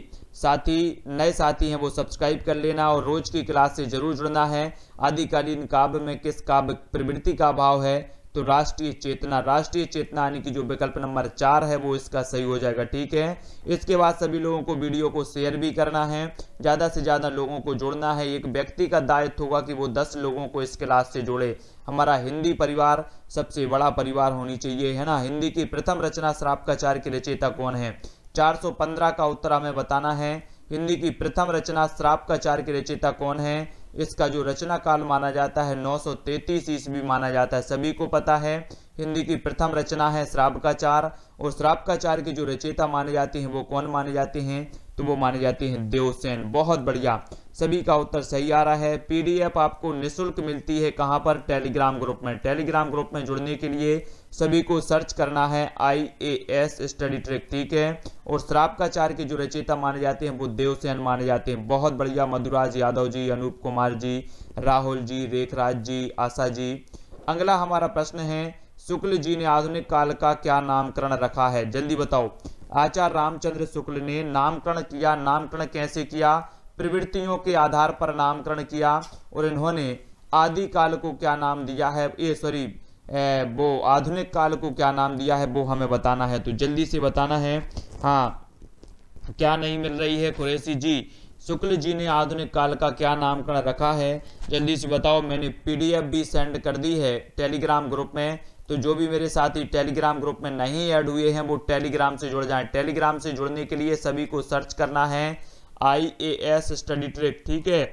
S1: नए साथी हैं वो सब्सक्राइब कर लेना और रोज की क्लास से जरूर जुड़ना है। आदिकालीन काव्य में किस काव्य प्रवृत्ति का अभाव है? तो राष्ट्रीय चेतना यानी कि जो विकल्प नंबर 4 है वो इसका सही हो जाएगा। ठीक है, इसके बाद सभी लोगों को वीडियो को शेयर भी करना है, ज्यादा से ज्यादा लोगों को जोड़ना है। एक व्यक्ति का दायित्व होगा कि वो 10 लोगों को इस क्लास से जोड़े। हमारा हिंदी परिवार सबसे बड़ा परिवार होनी चाहिए, है ना। हिंदी की प्रथम रचना श्रावकाचार्य के रचयिता कौन है? 415 का उत्तर हमें बताना है। हिंदी की प्रथम रचना श्रावकाचार्य के रचयिता कौन है? इसका जो रचना काल माना जाता है 933 ईस्वी माना जाता है, सभी को पता है। हिंदी की प्रथम रचना है श्रावकाचार्य, और श्रावकाचार्य की जो रचयिता माने जाती हैं वो कौन माने जाते हैं? तो वो माने जाते हैं देवसेन। बहुत बढ़िया, सभी का उत्तर सही आ रहा है। पीडीएफ आपको निःशुल्क मिलती है कहां पर? टेलीग्राम ग्रुप में। टेलीग्राम ग्रुप में जुड़ने के लिए सभी को सर्च करना है IAS स्टडी ट्रिक। ठीक है, और श्रावकाचार्य के जो रचयिता माने जाते हैं वो देवसेन माने जाते हैं। बहुत बढ़िया, मधुराज यादव जी, अनूप कुमार जी, राहुल जी, रेखराज जी, आशा जी। अगला हमारा प्रश्न है, शुक्ल जी ने आधुनिक काल का क्या नामकरण रखा है? जल्दी बताओ। आचार्य रामचंद्र शुक्ल ने नामकरण किया। नामकरण कैसे किया? प्रवृत्तियों के आधार पर नामकरण किया, और इन्होंने आदि काल को क्या नाम दिया है? वो आधुनिक काल को क्या नाम दिया है वो हमें बताना है, तो जल्दी से बताना है। हाँ, क्या नहीं मिल रही है कुरैशी जी? शुक्ल जी ने आधुनिक काल का क्या नामकरण रखा है? जल्दी से बताओ। मैंने PDF भी सेंड कर दी है टेलीग्राम ग्रुप में, तो जो भी मेरे साथी टेलीग्राम ग्रुप में नहीं ऐड हुए हैं वो टेलीग्राम से जुड़ जाएं। टेलीग्राम से जुड़ने के लिए सभी को सर्च करना है IAS स्टडी ट्रिक। ठीक है,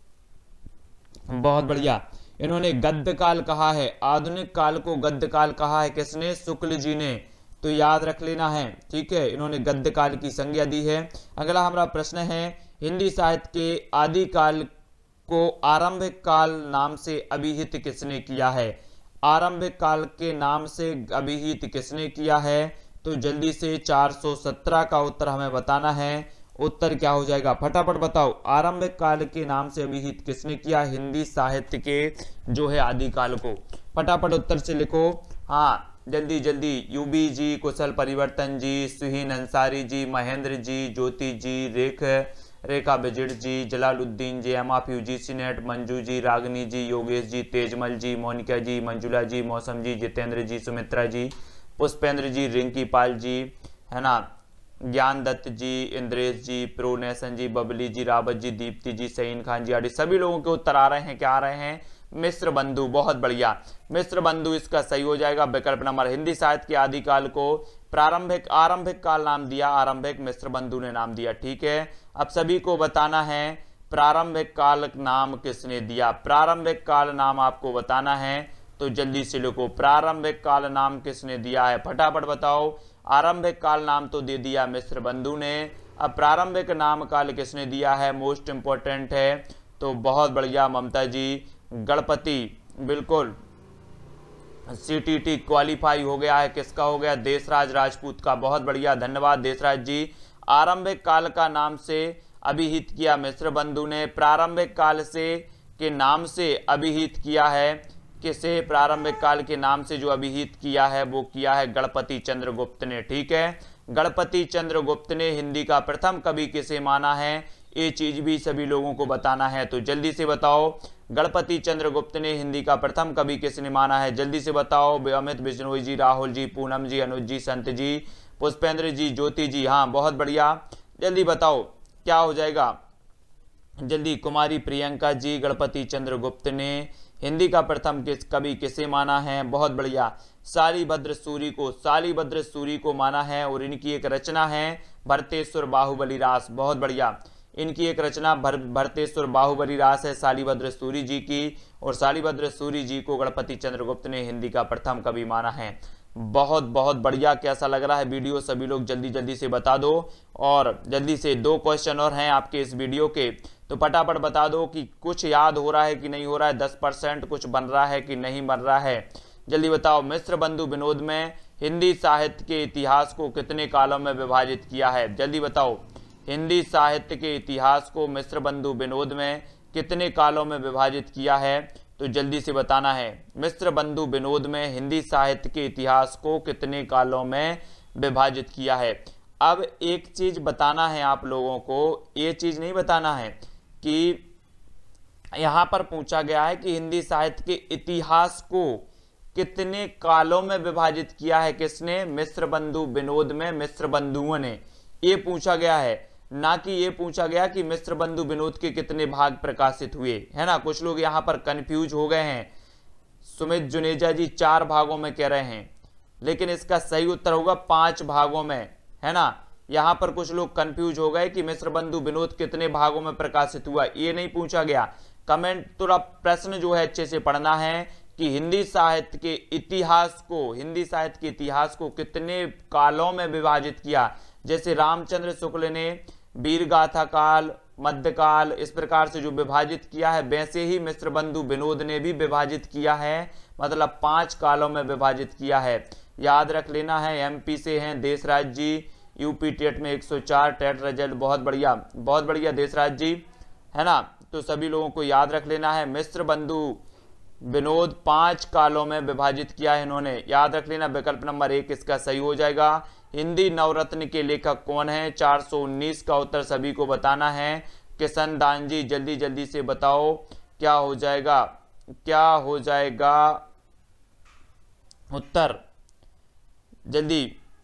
S1: बहुत बढ़िया। इन्होंने गद्य काल कहा है, आधुनिक काल को गद्य काल कहा है किसने? शुक्ल जी ने, तो याद रख लेना है। ठीक है, इन्होंने गद्य काल की संज्ञा दी है। अगला हमारा प्रश्न है, हिंदी साहित्य के आदि काल को आरंभिक काल नाम से अभिहित किसने किया है? आरंभिक काल के नाम से अभिहित किसने किया है? तो जल्दी से 417 का उत्तर हमें बताना है। उत्तर क्या हो जाएगा? फटाफट बताओ। आरंभिक काल के नाम से अभिहित किसने किया? हिंदी साहित्य के जो है आदि काल को। फटाफट उत्तर से लिखो। हाँ, जल्दी जल्दी। UV ji, Kushal Parivartan ji, Suhin Ansari ji, Mahendra ji, Jyoti ji, Rekha Bijad ji, Jalaluddin ji, M of UGC NET, Manju ji, Ragni ji, Yogesh ji, Tejmal ji, Monika ji, Manjula ji, Mausam ji, Jitendra जी, सुमित्रा जी, पुष्पेंद्र जी, रिंकी पाल जी, है ना, ज्ञान दत्त जी, इंद्रेश जी, प्रोनेशन जी, बबली जी, रावत जी, दीप्ति जी, सईन खान जी, आदि सभी लोगों के उत्तर आ रहे हैं। क्या आ रहे हैं? मिश्र बंधु। बहुत बढ़िया, मिश्र बंधु इसका सही हो जाएगा विकल्प नंबर। हिंदी साहित्य के आदिकाल को आरंभिक काल नाम दिया, आरंभिक मिश्र बंधु ने नाम दिया। ठीक है, अब सभी को बताना है प्रारंभिक काल नाम किसने दिया? प्रारंभिक काल नाम आपको बताना है, तो जल्दी से लिखो। प्रारंभिक काल नाम किसने दिया है? फटाफट बताओ। आरंभिक काल नाम तो दे दिया मिश्र बंधु ने, अब प्रारंभिक नाम काल किसने दिया है? मोस्ट इंपॉर्टेंट है, तो बहुत बढ़िया, ममता जी, गणपति। बिल्कुल, CTT क्वालिफाई हो गया है। किसका हो गया? देशराज राजपूत का। बहुत बढ़िया, धन्यवाद देशराज जी। आरंभिक काल का नाम से अभिहित किया मिश्र बंधु ने। प्रारंभिक काल से के नाम से अभिहित किया है किसे? प्रारंभिक काल के नाम से जो अभिहित किया है वो किया है गणपति चंद्रगुप्त ने। ठीक है, गणपति चंद्रगुप्त ने हिंदी का प्रथम कवि किसे माना है? ये चीज भी सभी लोगों को बताना है, तो जल्दी से बताओ गणपति चंद्रगुप्त ने हिंदी का प्रथम कवि किसने माना है? जल्दी से बताओ। अमित बिश्नोई जी, राहुल जी, पूनम जी, अनुज जी, संत जी, पुष्पेंद्र जी, ज्योति जी। हाँ बहुत बढ़िया, जल्दी बताओ क्या हो जाएगा जल्दी। कुमारी प्रियंका जी, गणपति चंद्रगुप्त ने हिंदी का प्रथम कवि किसे माना है? बहुत बढ़िया, शालिभद्र सूरी को माना है। और इनकी एक रचना है भरतेश्वर बाहुबली रास। बहुत बढ़िया, इनकी एक रचना भरतेश्वर बाहुबली रास है शालिभद्र सूरी जी की। और शालिभद्र सूरी जी को गणपति चंद्रगुप्त ने हिंदी का प्रथम कवि माना है। बहुत बहुत बढ़िया। कैसा लग रहा है वीडियो? सभी लोग जल्दी जल्दी से बता दो। और जल्दी से 2 क्वेश्चन और हैं आपके इस वीडियो के, तो फटाफट बता दो कि कुछ याद हो रहा है कि नहीं हो रहा है। 10% कुछ बन रहा है कि नहीं बन रहा है, जल्दी बताओ। मिश्र बंधु विनोद में हिंदी साहित्य के इतिहास को कितने कालों में विभाजित किया है? जल्दी बताओ, हिंदी साहित्य के इतिहास को मिश्र बंधु विनोद में कितने कालों में विभाजित किया है? तो जल्दी से बताना है। मिश्र बंधु विनोद में हिंदी साहित्य के इतिहास को कितने कालों में विभाजित किया है? अब एक चीज बताना है आप लोगों को, ये चीज नहीं बताना है कि यहां पर पूछा गया है कि हिंदी साहित्य के इतिहास को कितने कालों में विभाजित किया है किसने? मिश्र बंधु विनोद में मिश्र बंधुओं ने, ये पूछा गया है, ना कि ये पूछा गया कि मिश्र बंधु विनोद के कितने भाग प्रकाशित हुए, है ना। कुछ लोग यहां पर कंफ्यूज हो गए हैं। सुमित जुनेजा जी 4 भागों में कह रहे हैं, लेकिन इसका सही उत्तर होगा 5 भागों में, है ना। यहां पर कुछ लोग कंफ्यूज हो गए कि मिश्र बंधु विनोद कितने भागों में प्रकाशित हुआ, ये नहीं पूछा गया। कमेंट थोड़ा प्रश्न जो है अच्छे से पढ़ना है कि हिंदी साहित्य के इतिहास को कितने कालों में विभाजित किया। जैसे रामचंद्र शुक्ल ने वीर गाथा काल, मध्यकाल, इस प्रकार से जो विभाजित किया है, वैसे ही मिश्र बंधु विनोद ने भी विभाजित किया है, मतलब 5 कालों में विभाजित किया है। याद रख लेना है। एमपी से हैं देशराज जी, यूपी टेट में 104 टेट रिजल्ट। बहुत बढ़िया देशराज जी, है ना। तो सभी लोगों को याद रख लेना है, मिश्र बंधु विनोद 5 कालों में विभाजित किया है इन्होंने, याद रख लेना। विकल्प नंबर 1 इसका सही हो जाएगा। हिंदी नवरत्न के लेखक कौन है? 419 का उत्तर सभी को बताना है। किशन दान जी जल्दी जल्दी से बताओ क्या हो जाएगा उत्तर, जल्दी।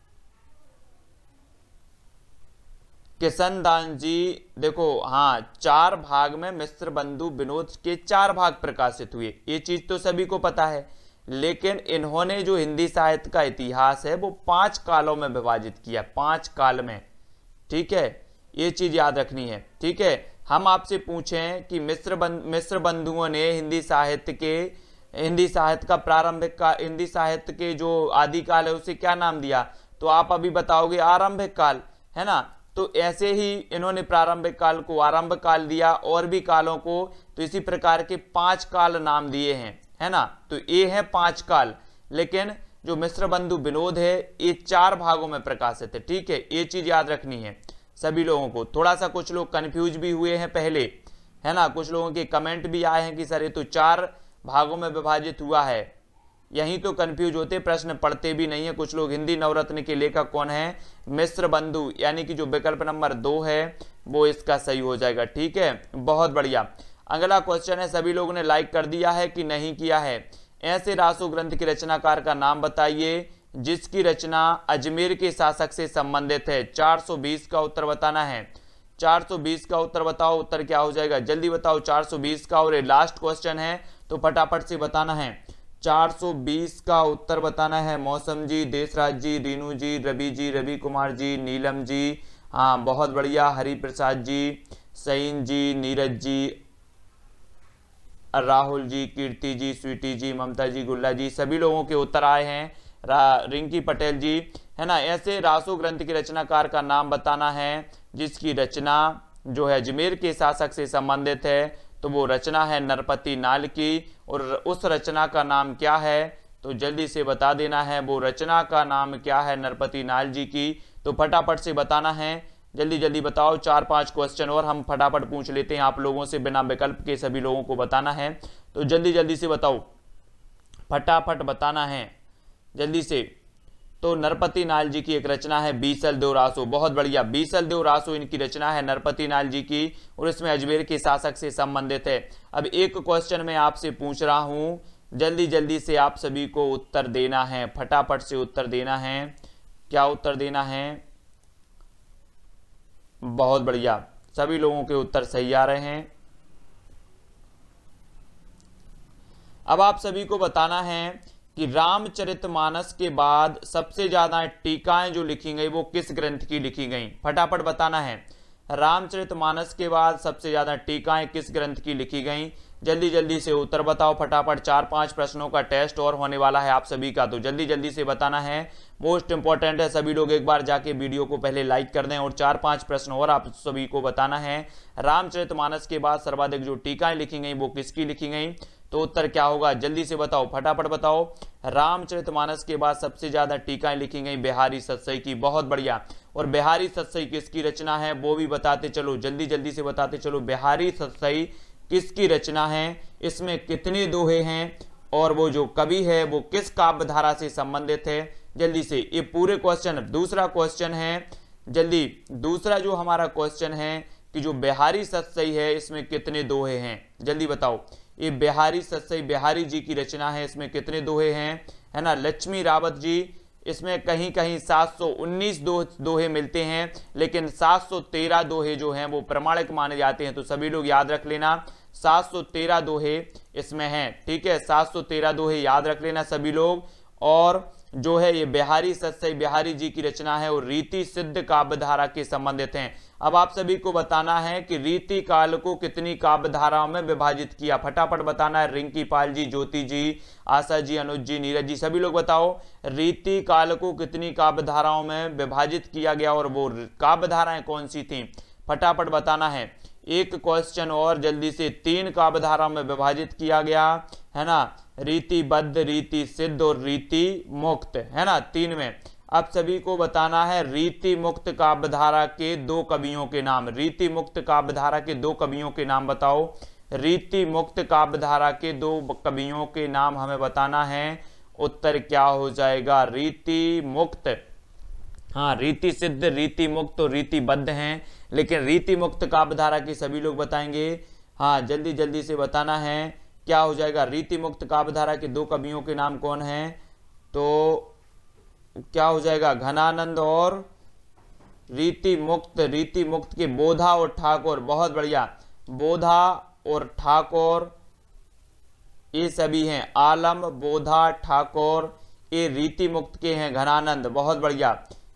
S1: किशन दान जी देखो, हाँ 4 भाग में मिश्र बंधु विनोद के 4 भाग प्रकाशित हुए, ये चीज तो सभी को पता है। लेकिन इन्होंने जो हिंदी साहित्य का इतिहास है वो 5 कालों में विभाजित किया, 5 काल में। ठीक है, ये चीज याद रखनी है। ठीक है, हम आपसे पूछें कि मिश्र बंधुओं ने हिंदी साहित्य का प्रारंभिक काल, हिंदी साहित्य के जो आदिकाल है उसे क्या नाम दिया? तो आप अभी बताओगे आरंभिक काल, है ना। तो ऐसे ही इन्होंने प्रारंभिक काल को आरंभ काल दिया, और भी कालों को, तो इसी प्रकार के 5 काल नाम दिए हैं, है ना। तो ये है 5 काल, लेकिन जो मिश्र बंधु विनोद है ये 4 भागों में प्रकाशित है। ठीक है, ये चीज याद रखनी है सभी लोगों को। थोड़ा सा कुछ लोग कंफ्यूज भी हुए हैं पहले, है ना। कुछ लोगों के कमेंट भी आए हैं कि सर ये तो 4 भागों में विभाजित हुआ है, यहीं तो कंफ्यूज होते, प्रश्न पढ़ते भी नहीं है कुछ लोग। हिंदी नवरत्न के लेखक कौन है? मिश्र बंधु, यानी कि जो विकल्प नंबर 2 है वो इसका सही हो जाएगा। ठीक है, बहुत बढ़िया। अगला क्वेश्चन है, सभी लोगों ने लाइक कर दिया है कि नहीं किया है? ऐसे रासो ग्रंथ के रचनाकार का नाम बताइए जिसकी रचना अजमेर के शासक से संबंधित है। 420 का उत्तर बताना है। 420 का उत्तर बताओ, उत्तर क्या हो जाएगा जल्दी बताओ 420 का। और ये लास्ट क्वेश्चन है तो फटाफट से बताना है। 420 का उत्तर बताना है। मौसम जी, देशराज जी, रीनू जी, रवि कुमार जी, नीलम जी, हाँ बहुत बढ़िया, हरि प्रसाद जी, सईन जी, नीरज जी, राहुल जी, कीर्ति जी, स्वीटी जी, ममता जी, गुल्ला जी, सभी लोगों के उत्तर आए हैं। रिंकी पटेल जी, है ना। ऐसे रासो ग्रंथ के रचनाकार का नाम बताना है जिसकी रचना जो है अजमेर के शासक से संबंधित है, तो वो रचना है नरपति नाल की। और उस रचना का नाम क्या है? तो जल्दी से बता देना है, वो रचना का नाम क्या है नरपति नाल जी की। तो फटाफट से बताना है जल्दी जल्दी बताओ। 4-5 क्वेश्चन और हम फटाफट पूछ लेते हैं आप लोगों से, बिना विकल्प के सभी लोगों को बताना है, तो जल्दी जल्दी से बताओ, फटाफट बताना है जल्दी से। तो नरपति नाल जी की एक रचना है बीसल देव रासो, बहुत बढ़िया, बीसल देव रासो इनकी रचना है नरपति नाल जी की, और इसमें अजमेर के शासक से संबंधित है। अब एक क्वेश्चन मैं आपसे पूछ रहा हूं, जल्दी जल्दी से आप सभी को उत्तर देना है, फटाफट से उत्तर देना है। क्या उत्तर देना है? बहुत बढ़िया, सभी लोगों के उत्तर सही आ रहे हैं। अब आप सभी को बताना है कि रामचरितमानस के बाद सबसे ज्यादा टीकाएं जो लिखी गई वो किस ग्रंथ की लिखी गई, फटाफट बताना है। रामचरितमानस के बाद सबसे ज्यादा टीकाएं किस ग्रंथ की लिखी गई, जल्दी जल्दी से उत्तर बताओ फटाफट। 4-5 प्रश्नों का टेस्ट और होने वाला है आप सभी का, तो जल्दी जल्दी से बताना है, मोस्ट इंपॉर्टेंट है। सभी लोग एक बार जाके वीडियो को पहले लाइक कर दें, और 4-5 प्रश्न और आप सभी को बताना है। रामचरितमानस के बाद सर्वाधिक जो टीकाएं लिखी गई वो किसकी लिखी गई, तो उत्तर क्या होगा, जल्दी से बताओ, फटाफट बताओ। रामचरितमानस के बाद सबसे ज्यादा टीकाएं लिखी गई बिहारी सतसई की, बहुत बढ़िया। और बिहारी सतसई किसकी रचना है वो भी बताते चलो, जल्दी जल्दी से बताते चलो, बिहारी सतसई किसकी रचना है, इसमें कितने दोहे हैं, और वो जो कवि है वो किस काव्य धारा से संबंधित है, जल्दी से। ये पूरे क्वेश्चन, दूसरा क्वेश्चन है, जल्दी दूसरा जो हमारा क्वेश्चन है कि जो बिहारी सतसई है इसमें कितने दोहे हैं, जल्दी बताओ। ये बिहारी सतसई बिहारी जी की रचना है, इसमें कितने दोहे हैं, है ना, लक्ष्मी रावत जी, इसमें कहीं कहीं 719 दोहे मिलते हैं, लेकिन 713 दोहे जो हैं वो प्रमाणिक माने जाते हैं, तो सभी लोग याद रख लेना 713 दोहे इसमें हैं, ठीक है, 713 दोहे याद रख लेना सभी लोग। और जो है ये बिहारी सतसई बिहारी जी की रचना है और रीति सिद्ध काव्य धारा के संबंधित हैं। अब आप सभी को बताना है कि रीति काल को कितनी काव्य धाराओं में विभाजित किया, फटाफट बताना है। रिंकी पाल जी, ज्योति जी, आशा जी, अनुज जी, नीरज जी, सभी लोग बताओ, रीति काल को कितनी काव्य धाराओं में विभाजित किया गया और वो काव्य धाराएं कौन सी थी, फटाफट बताना है। एक क्वेश्चन और जल्दी से, 3 काव्य धाराओं में विभाजित किया गया, है ना, रीतिबद्ध, रीति सिद्ध और रीति मुक्त, है ना, 3 में। अब सभी को बताना है रीति मुक्त काव्य धारा के 2 कवियों के नाम, रीति मुक्त काव्य धारा के 2 कवियों के नाम बताओ। रीति मुक्त काव्य धारा के 2 कवियों के नाम हमें बताना है, उत्तर क्या हो जाएगा, रीति मुक्त, हाँ, रीति सिद्ध, रीति मुक्त और रीतिबद्ध हैं, लेकिन रीति मुक्त काव्य धारा के सभी लोग बताएंगे। हाँ, जल्दी जल्दी से बताना है, क्या हो जाएगा, रीति मुक्त काव्य धारा के 2 कवियों के नाम कौन हैं, तो क्या हो जाएगा, घनानंद और रीति मुक्त के बोधा और ठाकुर, बहुत बढ़िया, बोधा और ठाकुर ये सभी हैं, आलम, बोधा, ठाकुर, ये रीति मुक्त के हैं, घनानंद, बहुत बढ़िया,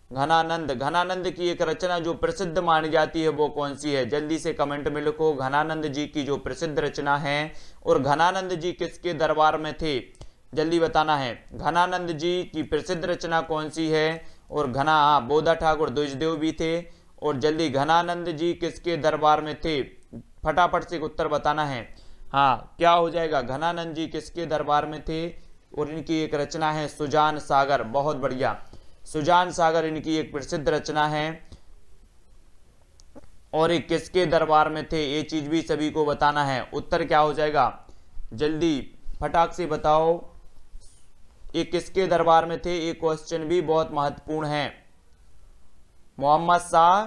S1: घनानंद की एक रचना जो प्रसिद्ध मानी जाती है वो कौन सी है, जल्दी से कमेंट में लिखो। घनानंद जी की जो प्रसिद्ध रचना है, और घनानंद जी किसके दरबार में थे, जल्दी बताना है। घनानंद जी की प्रसिद्ध रचना कौन सी है, और बोधा ठाकुर द्विजदेव भी थे, और जल्दी घनानंद जी किसके दरबार में थे, फटाफट से उत्तर बताना है। हाँ, क्या हो जाएगा, घनानंद जी किसके दरबार में थे, और इनकी एक रचना है सुजान सागर, बहुत बढ़िया, सुजान सागर इनकी एक प्रसिद्ध रचना है, और ये किसके दरबार में थे, ये चीज भी सभी को बताना है। उत्तर क्या हो जाएगा, जल्दी फटाक से बताओ, ये किसके दरबार में थे, ये क्वेश्चन भी बहुत महत्वपूर्ण है। मोहम्मद शाह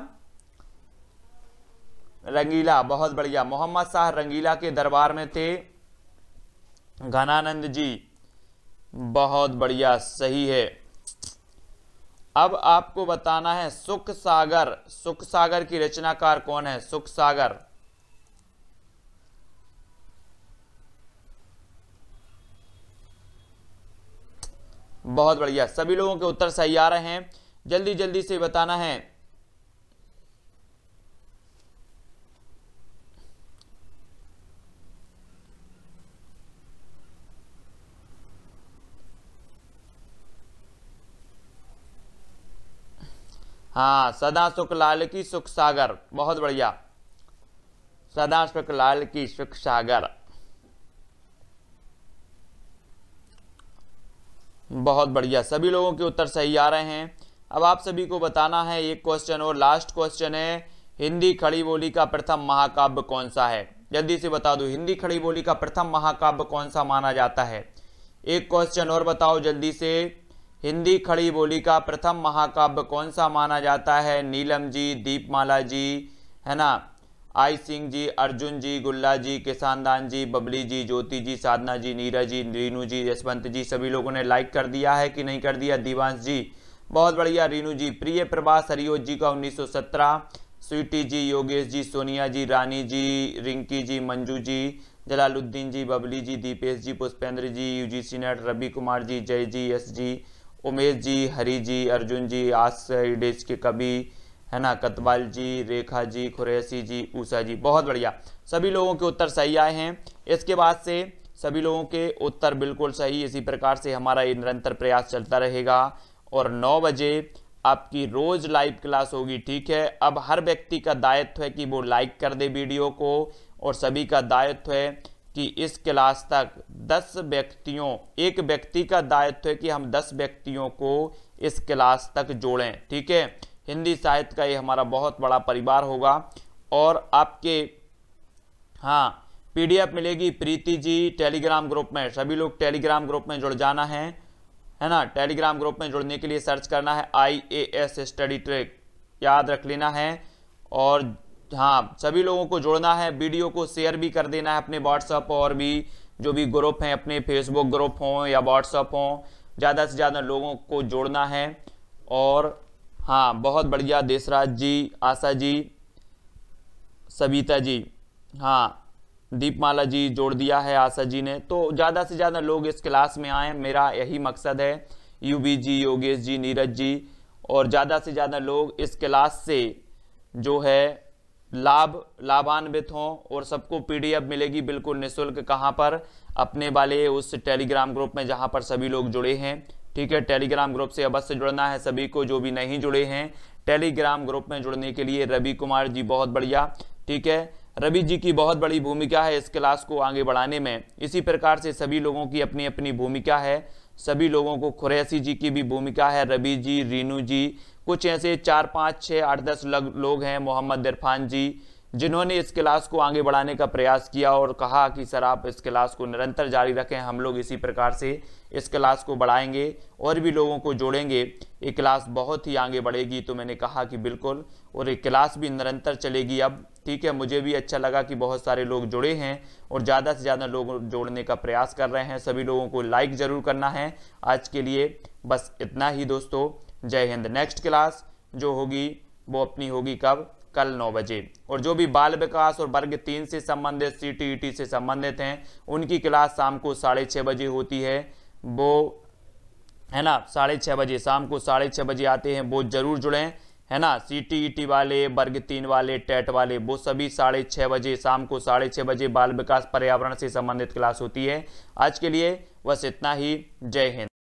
S1: रंगीला, बहुत बढ़िया, मोहम्मद शाह रंगीला के दरबार में थे घनानंद जी, बहुत बढ़िया, सही है। अब आपको बताना है सुख सागर की रचनाकार कौन है, सुख सागर, बहुत बढ़िया, सभी लोगों के उत्तर सही आ रहे हैं, जल्दी जल्दी से बताना है। हाँ, सदा सुख लाल की सुख सागर, बहुत बढ़िया, सदा सुख लाल की सुख सागर, बहुत बढ़िया, सभी लोगों के उत्तर सही आ रहे हैं। अब आप सभी को बताना है एक क्वेश्चन और लास्ट क्वेश्चन है, हिंदी खड़ी बोली का प्रथम महाकाव्य कौन सा है? जल्दी से बता दो, हिंदी खड़ी बोली का प्रथम महाकाव्य कौन सा माना जाता है? एक क्वेश्चन और बताओ जल्दी से, हिंदी खड़ी बोली का प्रथम महाकाव्य कौन सा माना जाता है? नीलम जी, दीपमाला जी, है ना, आई सिंह जी, अर्जुन जी, गुल्ला जी, किसानदान जी, बबली जी, ज्योति जी, साधना जी, नीरज जी, रीनू जी, यशवंत जी, सभी लोगों ने लाइक कर दिया है कि नहीं कर दिया? दिवांश जी बहुत बढ़िया, रीनू जी, प्रिय प्रभास हरिओत जी का 1917, स्वीटी जी, योगेश जी, सोनिया जी, रानी जी, रिंकी जी, मंजू जी, जलालुद्दीन जी, बबली जी, दीपेश जी, पुष्पेंद्र जी, यूजीसी नेट, रवि कुमार जी, जय जी, यश जी, उमेश जी, हरि जी, अर्जुन जी, आस के कवि, है ना, कतवाल जी, रेखा जी, खुरैसी जी, उषा जी, बहुत बढ़िया, सभी लोगों के उत्तर सही आए हैं। इसके बाद से सभी लोगों के उत्तर बिल्कुल सही, इसी प्रकार से हमारा ये निरंतर प्रयास चलता रहेगा और 9 बजे आपकी रोज लाइव क्लास होगी, ठीक है। अब हर व्यक्ति का दायित्व है कि वो लाइक कर दे वीडियो को और सभी का दायित्व है कि इस क्लास तक 10 व्यक्तियों, एक व्यक्ति का दायित्व है कि हम 10 व्यक्तियों को इस क्लास तक जोड़ें, ठीक है। हिंदी साहित्य का ये हमारा बहुत बड़ा परिवार होगा और आपके हाँ पीडीएफ मिलेगी प्रीति जी टेलीग्राम ग्रुप में, सभी लोग टेलीग्राम ग्रुप में जुड़ जाना है ना। टेलीग्राम ग्रुप में जुड़ने के लिए सर्च करना है IAS स्टडी ट्रैक, याद रख लेना है। और हाँ सभी लोगों को जोड़ना है, वीडियो को शेयर भी कर देना है अपने व्हाट्सएप और भी जो भी ग्रुप हैं, अपने फेसबुक ग्रुप हों या व्हाट्सएप हों, ज़्यादा से ज़्यादा लोगों को जोड़ना है। और हाँ बहुत बढ़िया, देशराज जी, आशा जी, सविता जी, हाँ दीपमाला जी जोड़ दिया है आशा जी ने। तो ज़्यादा से ज़्यादा लोग इस क्लास में आएँ, मेरा यही मकसद है। यूबी जी, योगेश जी, नीरज जी, और ज़्यादा से ज़्यादा लोग इस क्लास से जो है लाभान्वित हों और सबको PDF मिलेगी बिल्कुल निःशुल्क। कहाँ पर? अपने वाले उस टेलीग्राम ग्रुप में जहाँ पर सभी लोग जुड़े हैं, ठीक है। टेलीग्राम ग्रुप से अवश्य जुड़ना है सभी को, जो भी नहीं जुड़े हैं टेलीग्राम ग्रुप में जुड़ने के लिए। रवि कुमार जी बहुत बढ़िया, ठीक है। रवि जी की बहुत बड़ी भूमिका है इस क्लास को आगे बढ़ाने में। इसी प्रकार से सभी लोगों की अपनी अपनी भूमिका है, सभी लोगों को, खुरैसी जी की भी भूमिका है, रवि जी, रीनू जी, कुछ ऐसे 4, 5, 6, 8, 10 लोग हैं, मोहम्मद इरफान जी, जिन्होंने इस क्लास को आगे बढ़ाने का प्रयास किया और कहा कि सर आप इस क्लास को निरंतर जारी रखें, हम लोग इसी प्रकार से इस क्लास को बढ़ाएंगे और भी लोगों को जोड़ेंगे, ये क्लास बहुत ही आगे बढ़ेगी। तो मैंने कहा कि बिल्कुल, और ये क्लास भी निरंतर चलेगी अब, ठीक है। मुझे भी अच्छा लगा कि बहुत सारे लोग जुड़े हैं और ज़्यादा से ज़्यादा लोग जोड़ने का प्रयास कर रहे हैं। सभी लोगों को लाइक ज़रूर करना है। आज के लिए बस इतना ही दोस्तों, जय हिंद। नेक्स्ट क्लास जो होगी वो अपनी होगी कब? कल 9 बजे। और जो भी बाल विकास और वर्ग 3 से संबंधित, CTET से संबंधित हैं, उनकी क्लास शाम को 6:30 बजे होती है, वो है ना 6:30 बजे, शाम को 6:30 बजे आते हैं, वो जरूर जुड़ें, है ना। CTET वाले, वर्ग 3 वाले, टेट वाले, वो सभी 6:30 बजे, शाम को 6:30 बजे बाल विकास पर्यावरण से संबंधित क्लास होती है। आज के लिए बस इतना ही, जय हिंद।